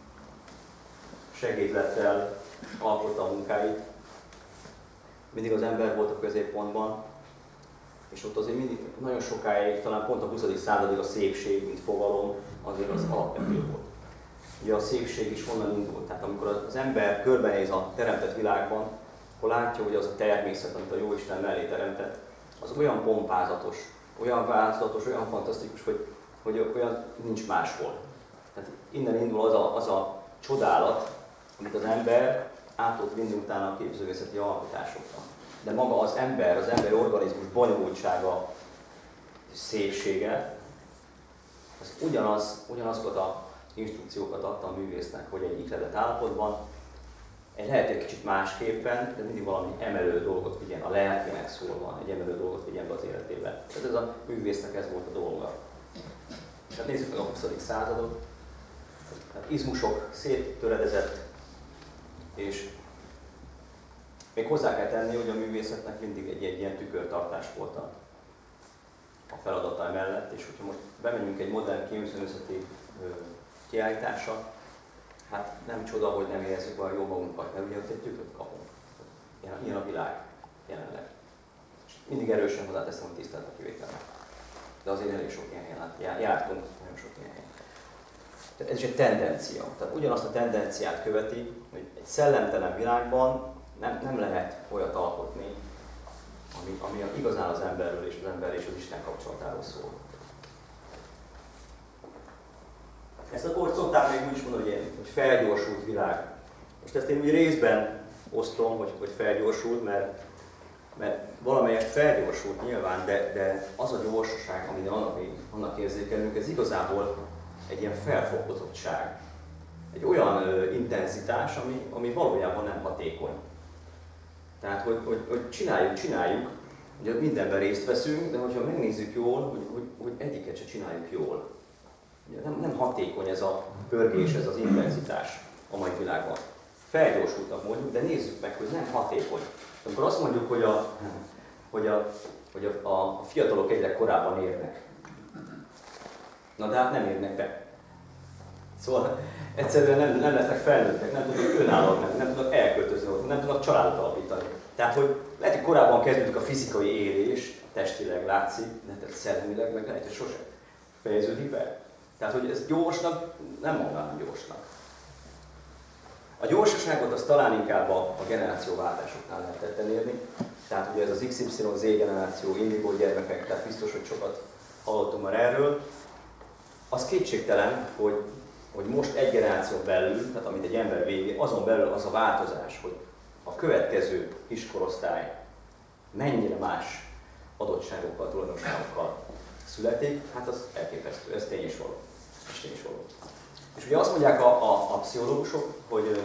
segédlettel alkotta a munkáit. Mindig az ember volt a középpontban, és ott azért mindig nagyon sokáig, talán pont a huszadik századig a szépség, mint fogalom, azért az alapvető volt. Ugye a szépség is honnan indult, tehát amikor az ember körbenéz a teremtett világban, akkor látja, hogy az a természet, amit a Jóisten mellé teremtett, az olyan pompázatos, olyan változatos, olyan fantasztikus, hogy, hogy olyan nincs máshol. Tehát innen indul az a, az a csodálat, amit az ember át tud vinni utána a képzőművészeti alkotásokra. De maga az ember, az emberi organizmus bonyolultsága, szépsége, az ugyanaz, ugyanazokat az instrukciókat adta a művésznek, hogy egy ihletett állapotban, egy lehet egy kicsit másképpen, de mindig valami emelő dolgot vigyen, a lelkének szólva, egy emelő dolgot vigyen be az életébe. Tehát ez a művésznek ez volt a dolga. Tehát nézzük meg a huszadik századot. Tehát izmusok széttöredezett, és még hozzá kell tenni, hogy a művészetnek mindig egy, egy ilyen tükörtartás volt a, a feladata mellett, és hogyha most bemegyünk egy modern kémszínűszeti kiállításra, hát nem csoda, hogy nem érezzük olyan jó magunkat, mert ugye ott egy tükröt kapunk. Ilyen, ilyen a világ jelenleg. És mindig erősen hozzáteszem, hogy tisztelt a kivételnek. De azért elég sok ilyen helyen jártunk, nagyon sok ilyen helyen. Tehát ez is egy tendencia. Tehát ugyanazt a tendenciát követi, hogy egy szellemtelen világban nem, nem lehet olyat alkotni, ami, ami igazán az emberről és az ember és az Isten kapcsolatáról szól. Ezt akkor szokták még úgy is mondani, hogy, ilyen, hogy felgyorsult világ. Most ezt én úgy részben osztom, hogy, hogy felgyorsult, mert, mert valamelyest felgyorsult nyilván, de, de az a gyorsaság, amit annak, annak érzékelünk, ez igazából egy ilyen felfokozottság. Egy olyan ö, intenzitás, ami, ami valójában nem hatékony. Tehát, hogy, hogy, hogy csináljuk, csináljuk, ugye mindenben részt veszünk, de hogyha megnézzük jól, hogy, hogy, hogy egyiket se csináljuk jól. Ugye nem, nem hatékony ez a pörgés, ez az intenzitás a mai világban. Felgyorsultak mondjuk, de nézzük meg, hogy nem hatékony. Amikor azt mondjuk, hogy a, hogy a, hogy a, a fiatalok egyre korábban érnek. Na de hát nem érnek be. Szóval egyszerűen nem, nem lesznek felnőttek, nem tudnak önállóan menni, nem tudnak elköltözni, nem tudnak családot alapítani. Tehát, hogy lehet, hogy korábban kezdődik a fizikai élés, testileg látszik, de szellemileg meg lehet, hogy sosem fejeződik be. Tehát, hogy ez gyorsnak, nem mondanám gyorsnak. A gyorsaságot azt talán inkább a, a generációváltásoknál lehet tetten érni. Tehát ugye ez az iksz ipszilon zé generáció, indigo gyermekek, tehát biztos, hogy sokat hallottunk már erről. Az kétségtelen, hogy, hogy most egy generáción belül, tehát amit egy ember végé, azon belül az a változás, hogy a következő kiskorosztály mennyire más adottságokkal, tulajdonságokkal születik, hát az elképesztő, ez tény is való. Ez tény is való. És ugye azt mondják a, a, a pszichológusok, hogy,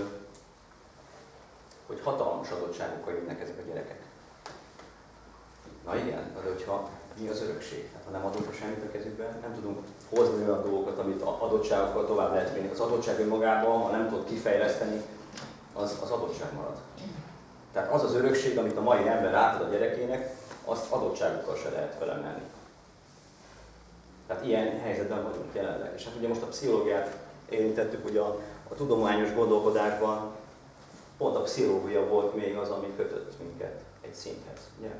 hogy hatalmas adottságokkal jönnek ezek a gyerekek. Na igen, de hogyha mi az örökség? Hát ha nem adunk semmit a kezükbe, nem tudunk hozni olyan dolgokat, amit adottságokkal tovább lehet vinni. Az adottság önmagában, ha nem tudod kifejleszteni, az, az adottság marad. Tehát az az örökség, amit a mai ember átad a gyerekének, azt adottságokkal se lehet felemelni. Tehát ilyen helyzetben vagyunk jelenleg. És hát ugye most a pszichológiát érintettük, hogy a, a tudományos gondolkodásban pont a pszichológia volt még az, ami kötött minket egy szinthez. Ugye?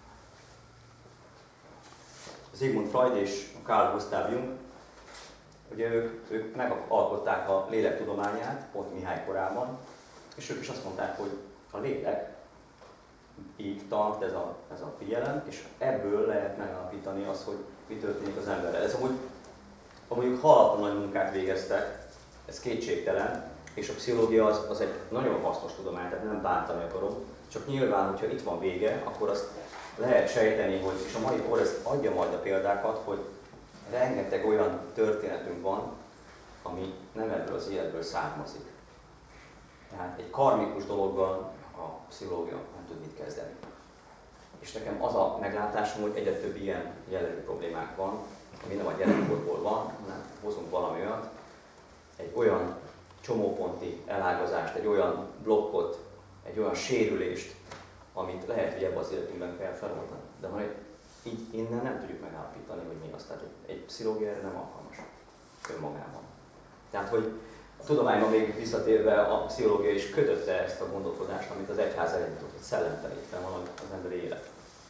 Sigmund Freud és Carl Gustav Jung, ugye ők, ők megalkották a lélektudományát, pont Mihály korában, és ők is azt mondták, hogy a lélek így tart ez a, ez a figyelem, és ebből lehet megalapítani azt, hogy mi történik az emberrel. Ez amúgy, amúgy halatlan nagy munkát végeztek, ez kétségtelen, és a pszichológia az, az egy nagyon hasznos tudomány, tehát nem bántani akarom, csak nyilván, hogyha itt van vége, akkor azt lehet sejteni, hogy, és a mai kor ez adja majd a példákat, hogy rengeteg olyan történetünk van, ami nem ebből az életből származik. Tehát egy karmikus dologgal a pszichológia nem tud mit kezdeni. És nekem az a meglátásom, hogy egyre több ilyen jellegű problémák van, ami nem a gyerekkorból van, hanem hozunk valami olyat, egy olyan csomóponti elágazást, egy olyan blokkot, egy olyan sérülést, amit lehet, hogy ebben az életünkben kell feloldani. De ha így innen nem tudjuk megállapítani, hogy mi az. Tehát egy pszichológia erre nem alkalmas önmagában. Tehát, hogy a tudományban még visszatérve a pszichológia is kötötte ezt a gondolkodást, amit az egyház elindított, hogy szellemtelenítve van az emberi élet.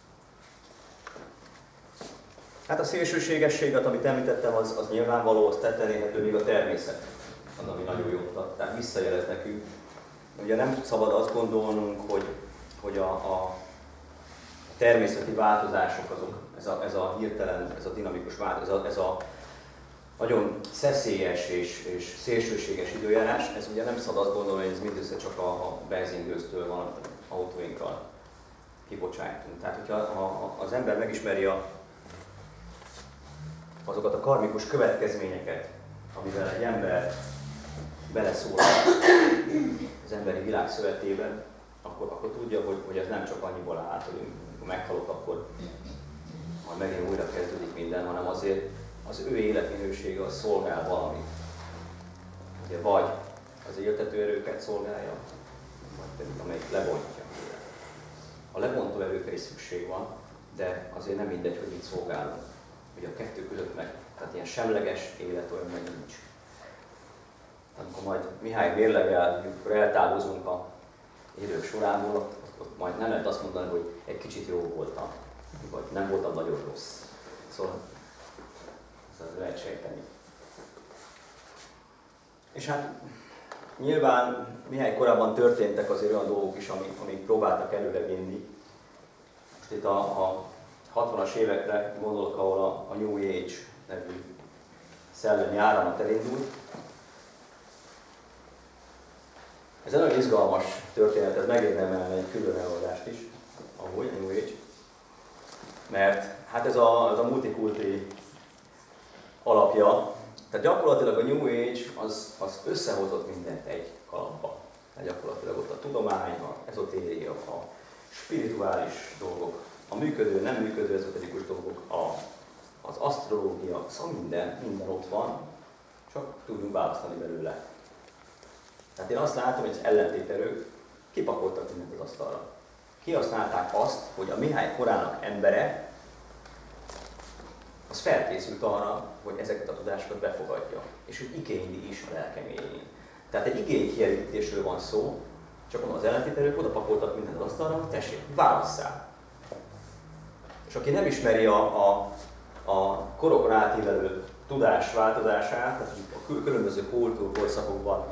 Hát a szélsőségességet, amit említettem, az, az nyilvánvaló, az tetten érhető, még a természet, az, ami nagyon jó mutat. Tehát visszajelez nekünk. Ugye nem szabad azt gondolnunk, hogy, hogy a, a természeti változások, azok, ez a, ez a hirtelen, ez a dinamikus változás, ez a, ez a nagyon szeszélyes és, és szélsőséges időjárás, ez ugye nem szabad azt gondolni, hogy ez mindössze csak a, a benzingőztől van autóinkkal kibocsájtunk. Tehát, hogyha a, az ember megismeri a, azokat a karmikus következményeket, amivel egy ember beleszól az emberi világ szövetében, akkor, akkor tudja, hogy, hogy ez nem csak annyiból áll, hogy amikor meghalok, akkor majd megint újra kezdődik minden, hanem azért az ő életminősége az szolgál valamit. Ugye vagy az éltető erőket szolgálja, vagy pedig amelyik lebontja. A lebontó erőkre is szükség van, de azért nem mindegy, hogy mit szolgálunk. ugye a kettő között meg, tehát ilyen semleges élet olyan meg nincs. Amikor majd Mihály mérlegel, amikor eltávozunk a idők sorából, ott, ott majd nem lehet azt mondani, hogy egy kicsit jó voltam, vagy nem voltam nagyon rossz. Szóval ezt lehet sejteni. És hát nyilván Mihály korában történtek azért olyan dolgok is, amik, amik próbáltak előre vinni. Most itt a, a hatvanas évekre gondolok, ahol a, a New Age nevű szellemi áramlat elindult. Ez egy nagyon izgalmas történet, ez megérdemelne egy külön előadást is, ahogy a New Age. Mert hát ez a, ez a multikulti alapja, tehát gyakorlatilag a New Age az, az összehozott mindent egy kalapba. Tehát gyakorlatilag ott a tudomány, a ezotéria, a spirituális dolgok, a működő, nem működő ezoterikus dolgok, a, az asztrológia, szóval minden, minden ott van, csak tudunk választani belőle. Tehát én azt látom, hogy az ellentéterők kipakoltak mindent az asztalra. Kihasználták azt, hogy a Mihály korának embere az felkészült arra, hogy ezeket a tudásokat befogadja, és hogy igényli is a lelkeméjén. Tehát egy igénykielégítésről van szó, csak az ellentéterők oda pakoltak mindent az asztalra, hogy tessék, válasszál. És aki nem ismeri a, a, a korokon átívelő tudás változását, tehát a különböző kultúrkorszakokban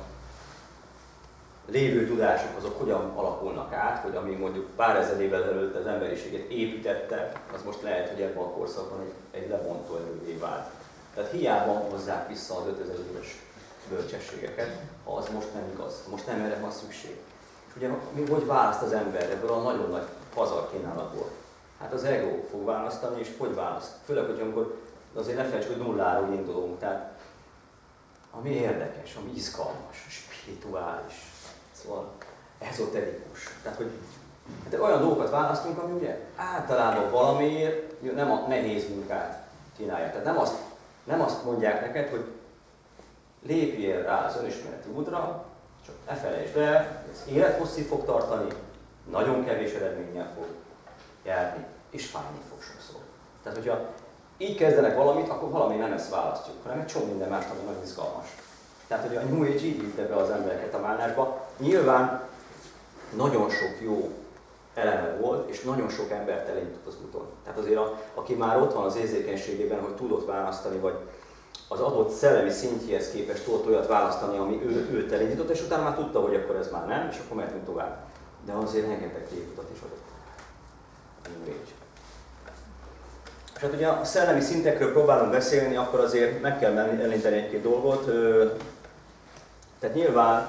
lévő tudások azok hogyan alakulnak át, hogy ami mondjuk pár ezer évvel előtt az emberiséget építette, az most lehet, hogy ebben a korszakban egy, egy lebontó erővé vált. Tehát hiába hozzák vissza az ötezer éves bölcsességeket, ha az most nem igaz, most nem erre van szükség. És ugye mi hogy választ az ember ebből a nagyon nagy pazar kínálatból? Hát az ego fog választani, és hogy választ? Főleg, hogy amikor azért ne felejtsük, hogy nulláról indulunk, tehát ami érdekes, ami izgalmas, spirituális, szóval ezoterikus. Tehát, hogy hát olyan dolgokat választunk, ami ugye általában valamiért nem a nehéz munkát csinálják. Tehát nem azt, nem azt mondják neked, hogy lépjél rá az önismereti útra, csak ne felejtsd el, ez élethosszig fog tartani, nagyon kevés eredménnyel fog járni, és fájni fog sokszor. Tehát, hogyha így kezdenek valamit, akkor valami nem ezt választjuk, hanem egy csomó minden más, ami nagyon izgalmas. Tehát, hogy a New Age így vitte be az embereket a válásba. Nyilván nagyon sok jó eleme volt, és nagyon sok embert elindított az úton. Tehát azért, a, aki már ott van az érzékenységében, hogy tudott választani, vagy az adott szellemi szintjéhez képest tudott olyat választani, ami ő, őt elindított, és utána már tudta, hogy akkor ez már nem, és akkor mehetünk tovább. De azért rengeteg tévutat is adott a New Age. És hát ugye a szellemi szintekről próbálunk beszélni, akkor azért meg kell említeni egy-két dolgot. Tehát nyilván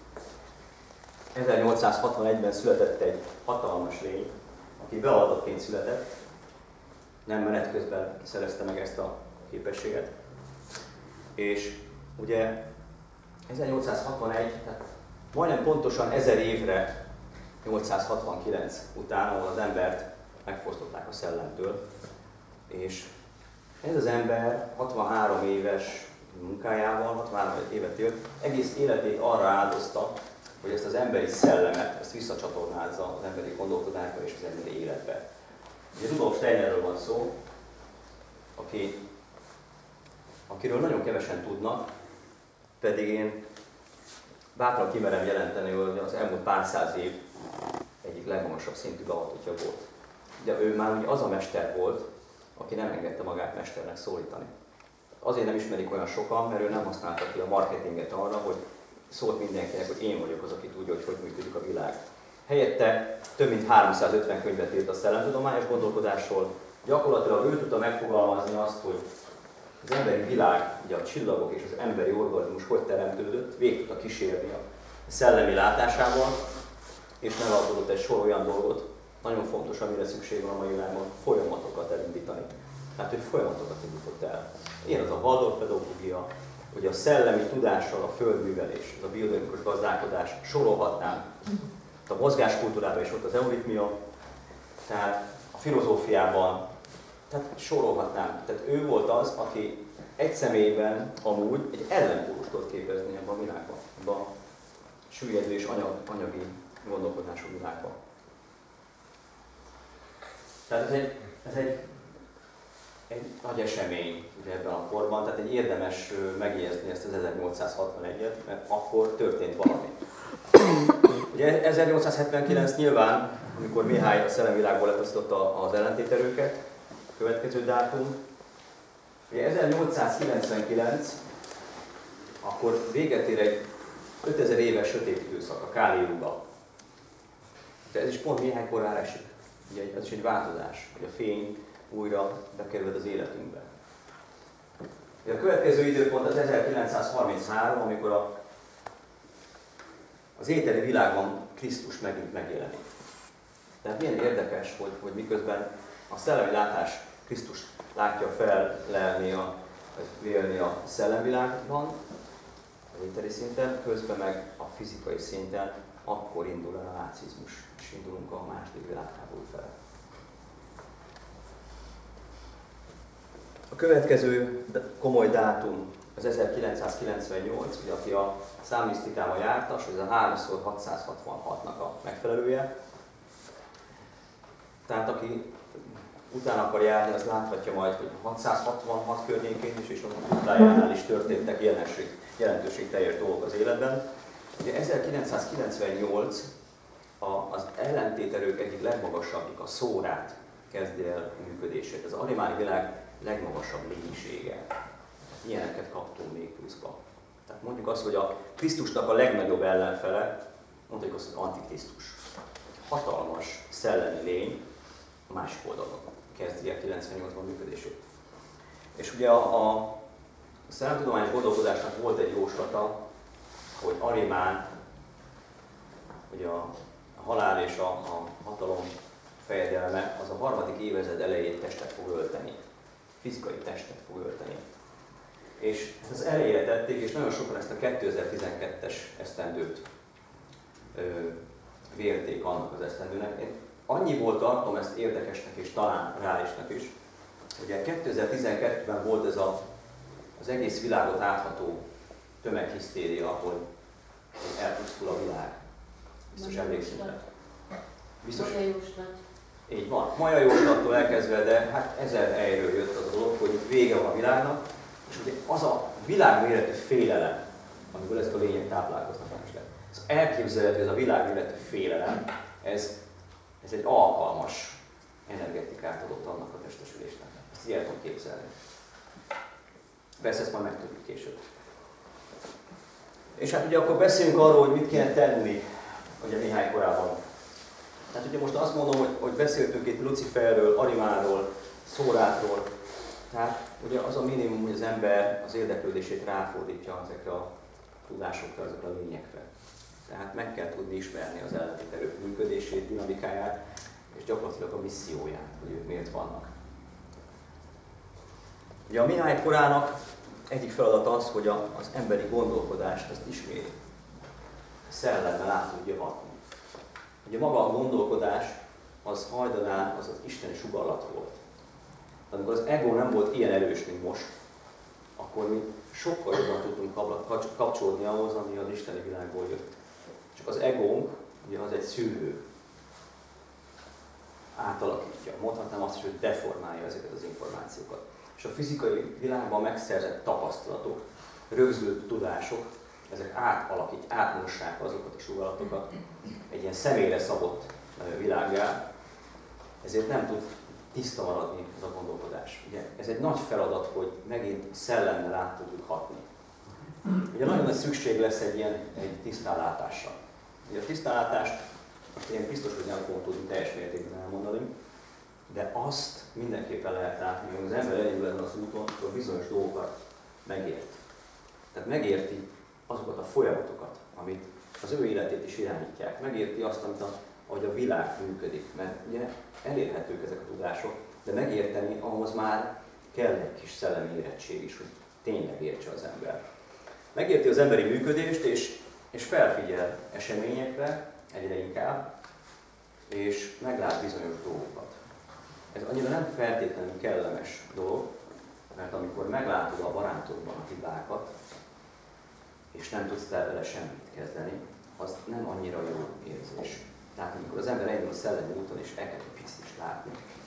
ezernyolcszázhatvanegyben született egy hatalmas lény, aki beadattként született, nem menet közben szerezte meg ezt a képességet. És ugye ezernyolcszázhatvanegy, tehát majdnem pontosan ezer évre, nyolcszázhatvankilenc után, ahol az embert megfosztották a szellemtől, és ez az ember hatvanhárom éves munkájával, hatvanhárom évet élt, egész életét arra áldozta, hogy ezt az emberi szellemet, ezt visszacsatornázza az emberi gondolkodásba és az emberi életbe. Ugye Rudolf Steinerről van szó, aki, akiről nagyon kevesen tudnak, pedig én bátran kimerem jelenteni, hogy az elmúlt pár száz év egyik legmagasabb szintű beavatottja volt. Ugye ő már ugye az a mester volt, aki nem engedte magát mesternek szólítani. Azért nem ismerik olyan sokan, mert ő nem használta ki a marketinget arra, hogy szólt mindenkinek, hogy én vagyok az, aki tudja, hogy hogy működik a világ. Helyette több mint háromszázötven könyvet írt a szellemtudományos gondolkodásról. Gyakorlatilag ő tudta megfogalmazni azt, hogy az emberi világ, ugye a csillagok és az emberi organizmus hogy teremtődött, végig tudta kísérni a szellemi látásával, és megalkotott egy sor olyan dolgot, nagyon fontos, amire szükség van a mai világban, folyamatokat elindítani. Tehát, hogy folyamatokat indított el. Ilyen az a Waldorf pedagógia, hogy a szellemi tudással a földművelés, az a biodinamikus gazdálkodás, sorolhatnám. A mozgáskultúrában is ott az euritmia, tehát a filozófiában, tehát sorolhatnám. Tehát ő volt az, aki egy személyben amúgy egy ellenpólust tudott képezni ebben a világban, ebben a süllyedő és anyag, anyagi gondolkodású világban. Tehát ez egy, ez egy egy nagy esemény ugye ebben a korban, tehát egy érdemes megjegyezni ezt az ezernyolcszázhatvanegyet, mert akkor történt valami. Ugye ezernyolcszázhetvenkilenc nyilván, amikor Mihály a szellemvilágból letaszította az ellentéterőket, következő dátum. Ugye ezernyolcszázkilencvenkilenc, akkor véget ér egy ötezer éves sötét időszak, a Káliuga. De ez is pont Mihály korára esik. Ugye ez is egy változás, hogy a fény újra bekerült az életünkbe. Ugye a következő időpont az ezerkilencszázharminchárom, amikor a, az éteri világban Krisztus megint megjelenik. Tehát milyen érdekes, hogy, hogy miközben a szellemi látás Krisztust látja felelni, a, vagy élni a szellemvilágban, az éteri szinten, közben meg a fizikai szinten akkor indul el a nácizmus, és indulunk a második világháború fele. A következő komoly dátum az ezerkilencszázkilencvennyolc, ugye, aki a számlisztikával jártas, ez a háromszor hatszázhatvanhatnak a megfelelője. Tehát aki utána akar járni, az láthatja majd, hogy hatszázhatvanhat környékén is, és a utájánál is történtek jelenség, jelentőségteljes dolgok az életben. Ugye ezerkilencszázkilencvennyolc a, az ellentéterők egyik legmagasabbik, a szórát kezdi el működését. Ez az animáli világ legmagasabb lénysége. Ilyeneket kaptunk még pluszba. Tehát mondjuk azt, hogy a Krisztusnak a legnagyobb ellenfele, mondjuk azt, hogy Antikrisztus. Hatalmas szellemi lény a másik oldalon kezdi el kilencvennyolcban működését. És ugye a, a szellemtudományos gondolkodásnak volt egy jóslata, hogy Arimán, ugye a, a halál és a, a hatalom fejedelme az a harmadik évezred elején testet fog ölteni. Fizikai testet fog ölteni. És ezt az elejére tették, és nagyon sokan ezt a kétezer-tizenkettes esztendőt ö, vérték annak az esztendőnek. Én annyiból tartom ezt érdekesnek és talán reálisnak is, ugye kétezer-tizenkettőben volt ez a, az egész világot átható tömeghisztéria, ahol elpusztul a világ. Biztos emlékszünk rá. Biztos? Így van. Maja jóslattól elkezdve, de hát ezer helyről jött az a dolog, hogy itt vége van a világnak, és ugye az a világméretű félelem, amiből ezek a lények táplálkoznak este. Ez elképzelhető, hogy ez a világméretű félelem, ez, ez egy alkalmas energetikát adott annak a testesülésnek. Ezt így el tudom képzelni. Persze ezt majd megtudjuk később. És hát ugye akkor beszéljünk arról, hogy mit kéne tenni, ugye Mihály korában. Tehát ugye most azt mondom, hogy, hogy beszéltünk itt Luciferről, Arimáról, Szórátról. Tehát ugye az a minimum, hogy az ember az érdeklődését ráfordítja ezekre a tudásokra, ezekre a lényekre. Tehát meg kell tudni ismerni az ellentéterők működését, dinamikáját, és gyakorlatilag a misszióját, hogy ők miért vannak. Ugye a Mihály korának egyik feladat az, hogy a, az emberi gondolkodást azt isméri. A szellemmel át tudja hatni. Ugye maga a gondolkodás az hajdanán az az isteni sugallat volt. Amikor az ego nem volt ilyen erős, mint most, akkor mi sokkal jobban tudtunk kapcsolódni ahhoz, ami az isteni világból jött. Csak az egónk, ugye az egy szűrő, átalakítja. Mondhatnám azt is, hogy deformálja ezeket az információkat. És a fizikai világban megszerzett tapasztalatok, rögzült tudások, ezek átalakít, átmossák azokat a sugallatokat egy ilyen személyre szabott világgá, ezért nem tud tiszta maradni ez a gondolkodás. Ugye, ez egy nagy feladat, hogy megint szellemmel át tudjuk hatni. Ugye nagyon nagy szükség lesz egy ilyen egy tisztánlátásra. Ugye a tisztánlátást most én biztos, hogy nem fogom tudni teljes mértékben elmondani, de azt mindenképpen lehet látni, hogy az ember elindul ezen az úton, akkor bizonyos dolgokat megért. Tehát megérti azokat a folyamatokat, amit az ő életét is irányítják. Megérti azt, amit a, ahogy a világ működik, mert ugye elérhetők ezek a tudások, de megérteni ahhoz már kell egy kis szellemi érettség is, hogy tényleg értse az ember. Megérti az emberi működést, és, és felfigyel eseményekre egyre inkább, és meglát bizonyos dolgokat. Ez annyira nem feltétlenül kellemes dolog, mert amikor meglátod a barátodban a hibákat, és nem tudsz vele semmit kezdeni, az nem annyira jó érzés. Tehát amikor az ember elindul a szellemi úton, és elkezd egy picit is látni, az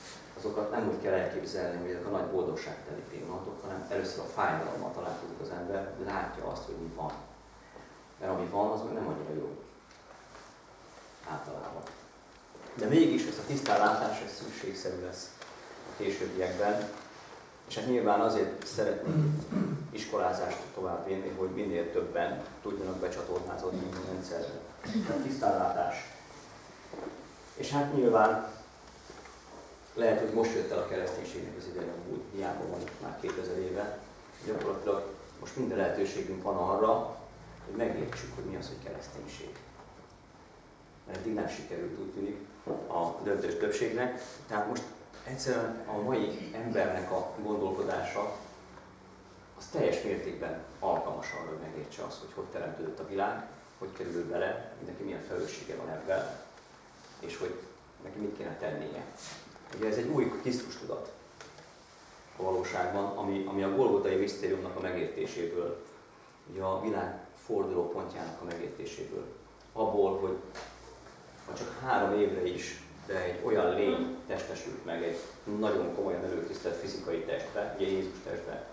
azokat nem úgy kell elképzelni, hogy ezek a nagy boldogságteli pillanatok, hanem először a fájdalommal találkozik az ember, látja azt, hogy mi van. Mert ami van, az meg nem annyira jó. Általában. De mégis ez a tisztánlátás ez szükségszerű lesz a későbbiekben. És hát nyilván azért szeretnék iskolázást tovább vinni, hogy minél többen tudjanak becsatornázódni a rendszerbe. A tisztánlátás. És hát nyilván lehet, hogy most jött el a kereszténységnek az ideje, úgy hiába van már kétezer éve. Gyakorlatilag most minden lehetőségünk van arra, hogy megértsük, hogy mi az, hogy kereszténység. Mert eddig nem sikerült, úgy tűnik, a döntős többségnek. Tehát most egyszerűen a mai embernek a gondolkodása az teljes mértékben alkalmas arra, hogy megértse azt, hogy hogy teremtődött a világ, hogy kerül bele, mindenki milyen felelőssége van ebben, és hogy neki mit kéne tennie. Ugye ez egy új Krisztus tudat a valóságban, ami, ami a Golgotai misztériumnak a megértéséből, ugye a világ fordulópontjának a megértéséből, abból, hogy ha csak három évre is, de egy olyan lény testesült meg, egy nagyon komolyan előkészített fizikai testbe, ugye Jézus testbe,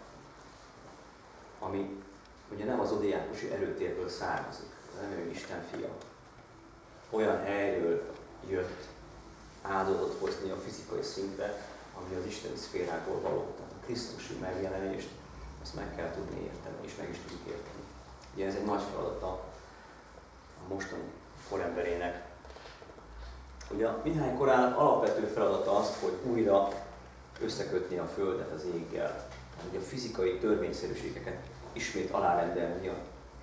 ami ugye nem az odiákusi erőtérből származik, nem ő Isten fia. Olyan helyről jött áldozatot hozni a fizikai szintre, ami az isteni szférából való. Tehát a Krisztusi megjelenést, azt meg kell tudni érteni, és meg is tudjuk érteni. Ugye ez egy nagy feladata a mostani koremberének. Ugye a Mihály korának alapvető feladata az, hogy újra összekötni a Földet az éggel. Ugye a fizikai törvényszerűségeket ismét alárendelni a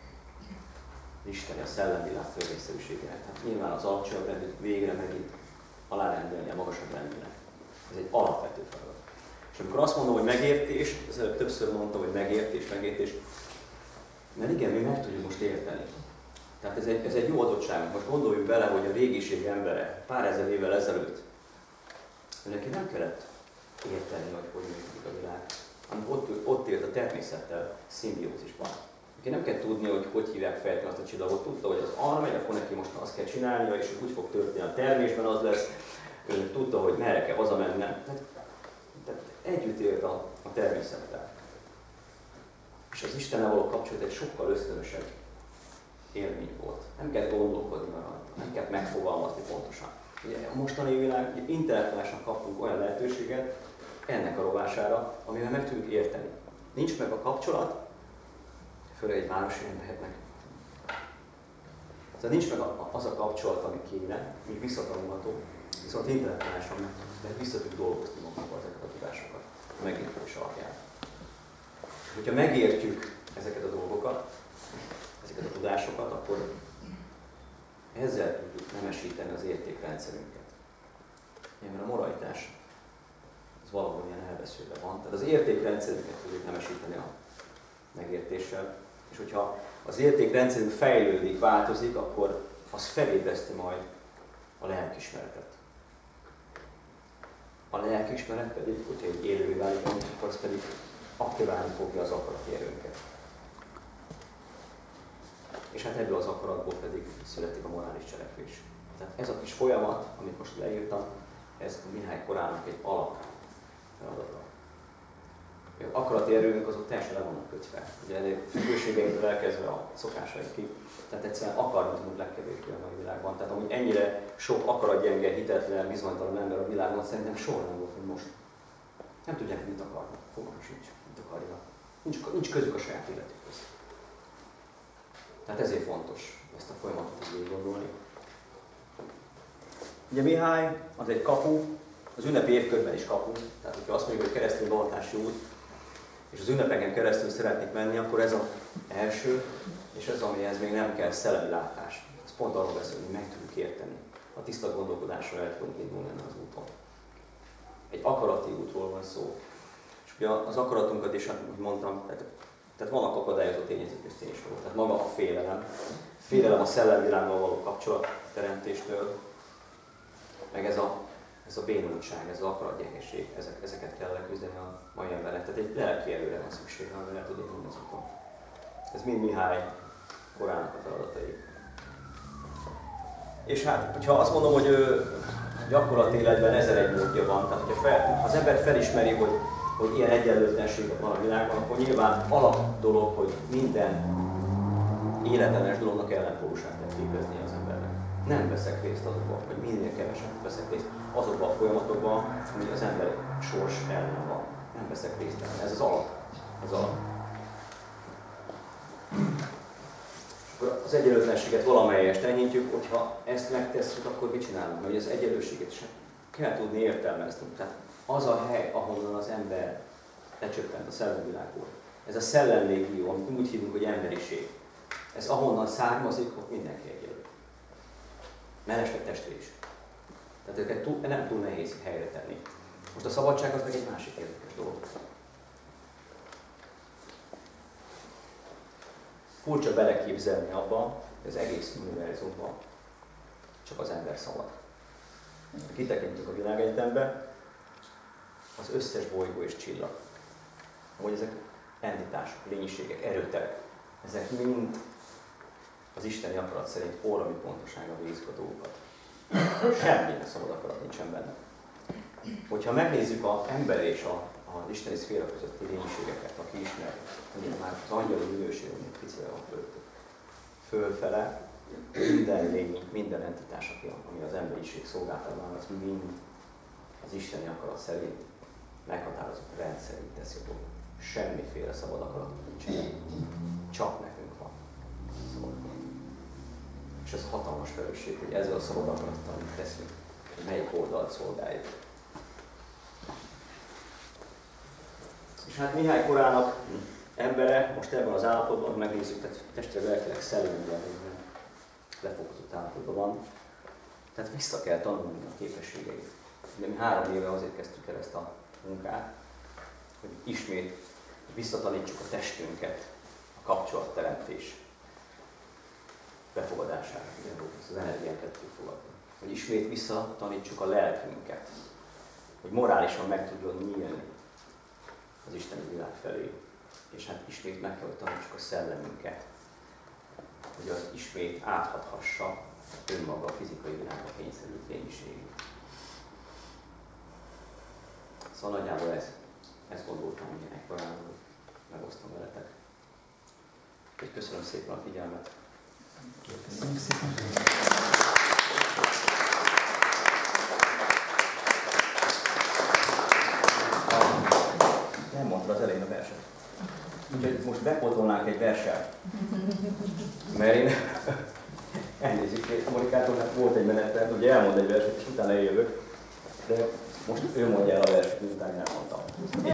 Isten, a szellemvilág törvényszerűségének. Tehát nyilván az alacsonyabb rendűt végre megint alárendelni a magasabb rendűnek. Ez egy alapvető feladat. És amikor azt mondom, hogy megértés, az előbb többször mondtam, hogy megértés, megértés, mert igen, mi meg tudjuk most érteni. Tehát ez egy, ez egy jó adottság. Most gondoljuk bele, hogy a régiség embere pár ezer évvel ezelőtt, neki nem kellett érteni, hogy hogy működik a világ, hanem ott, ott élt a természettel szimbiózisban. Neki nem kell tudni, hogy hogy hívják fel azt a csillagot, tudta, hogy az arra megy, akkor neki most azt kell csinálnia, és úgy fog történni a termésben, az lesz, ő tudta, hogy merre kell hazamennem. Tehát, tehát együtt élt a, a természettel. És az Istennel való kapcsolat egy sokkal ösztönösebb élmény volt. Nem kell gondolkodni rajta, nem kell megfogalmazni pontosan. Ugye a mostani világ, intellektuálisan kapunk olyan lehetőséget ennek a rovására, amivel meg tudjuk érteni. Nincs meg a kapcsolat, főleg egy városi embernek. Tehát nincs meg az a kapcsolat, ami kéne, még visszatanulható, viszont intellektuálisan meg de vissza tudjuk dolgozni magunkba ezeket a tudásokat, a megértés alapján. Hogyha megértjük ezeket a dolgokat, ezeket a tudásokat, akkor ezzel tudjuk nemesíteni az értékrendszerünket. Mert a moralitás az valahol ilyen elveszőbe van. Tehát az értékrendszerünket tudjuk nemesíteni a megértéssel. És hogyha az értékrendszerünk fejlődik, változik, akkor az felébreszti majd a lelkiismeretet. A lelkiismeret pedig, hogyha egy élővé válik, akkor az pedig aktiválni fogja az akarati erőnket. És hát ebből az akaratból pedig születik a morális cselekvés. Tehát ez a kis folyamat, amit most leírtam, ez a Mihály korának egy alap feladata. Az akarati erőnk azok teljesen le vannak kötve. Ugye egy függőségeinktől elkezdve a szokásaikig. Tehát egyszerűen akarni tudunk legkevésbé a mai világban. Tehát amúgy ennyire sok akaratgyenge, hitetlen, bizonytalan ember a világon szerintem soha nem volt, mint most. Nem tudják, mit akarnak. Fogalmuk sincs, mit akarjanak. Nincs, nincs közük a saját életükhöz. Tehát ezért fontos ezt a folyamatot végig gondolni. Ugye Mihály az egy kapu, az ünnepi évkörben is kapu. Tehát, hogyha azt mondjuk, hogy keresztény vallási út, és az ünnepeken keresztül szeretnék menni, akkor ez az első, és ez, amihez még nem kell szellemi látás. Ez pont arról beszél, hogy meg tudjuk érteni. A tiszta gondolkodással el tudunk indulni az úton. Egy akarati útról van szó. És ugye az akaratunkat is, ahogy mondtam, tehát, tehát vannak akadályozó tényezők és ténysorok. Tehát maga a félelem. Félelem a szellemvilággal való kapcsolatteremtéstől, meg ez a Ez a bénultság, ez az akaratgyengeség, ezek, ezeket kell leküzdeni a mai embernek. Tehát egy lelki erőre van szükség, amivel el tud indulni az úton. Ez mind Mihály korának a feladatai. És hát, hogyha azt mondom, hogy gyakorlat életben ezer egy módja van. Tehát, hogyha fel, ha az ember felismeri, hogy, hogy ilyen egyenlőtlenség van a világban, akkor nyilván alap dolog, hogy minden életlenes dolognak ellenpólusát kell képezni az embernek. Nem veszek részt azokban, vagy minél kevesebbet veszek részt azokban a folyamatokban, ami az ember sors ellen van. Nem veszek részt ellen. Ez az alap. Az alap. Az egyenlőtlenséget valamelyest enyhítjük, hogyha ezt megtesszük, akkor mit csinálunk? Mert az egyenlőséget sem kell tudni értelmezni. Tehát az a hely, ahonnan az ember lecsökkent a szellemvilágból. Ez a szellemlégió, amit úgy hívunk, hogy emberiség. Ez ahonnan származik, ott mindenki egyenlő. Mellesleg testvér is. Tehát őket túl, nem túl nehéz helyre tenni. Most a szabadság az meg egy másik érdekes dolog. Furcsa beleképzelni abban, hogy az egész univerzumban csak az ember szabad. Ha kitekintünk a világegyetembe, az összes bolygó és csillag, hogy ezek entitások, lényiségek, erőterek, ezek mind az isteni akarat szerint forrami pontosággal végzik a dolgokat. Semmilyen szabad akarat nincsen benne. Hogyha megnézzük az ember és a, az isteni szféra közötti lényiségeket, aki ismer, ugye már az angyali minőség, mint picivel van fölött, fölfele, minden lény, minden entitás, ami az emberiség szolgáltatban, az mind az isteni akarat szerint meghatározott rend szerint teszi a dolgot. Semmiféle szabad akarat nincs. Csak nekünk van szabad akarat. És ez hatalmas felelősség, hogy ezzel a szabad akarattal mit teszünk, hogy melyik oldalt szolgáljuk. És hát Mihály korának embere most ebben az állapotban, megnézzük, tehát testileg, lelkileg, szellemileg lefokozott állapotban van. Tehát vissza kell tanulni a képességeit. Ugye mi három éve azért kezdtük el ezt a munkát, hogy ismét visszatanítsuk a testünket a kapcsolatteremtés befogadására. Ugye az energiánkat kifogadni. Hogy ismét visszatanítsuk a lelkünket, hogy morálisan meg tudjon nyílni az isteni világ felé. És hát ismét meg kell, hogy tanítsuk a szellemünket, hogy az ismét áthathassa önmaga a fizikai világba kényszerült lényiségét. Szóval nagyjából ez, ezt gondoltam, hogy ekkorán megosztom veletek. Úgyhogy köszönöm szépen a figyelmet. Köszönjük szépen. Nem mondtad az elején a verset. Úgyhogy most bepótolnánk egy verset. Mert én elnézik, Monikától volt egy menetrend, ugye elmond egy verset, és utána eljövök. De most ő mondja el a verset, miután én elmondtam.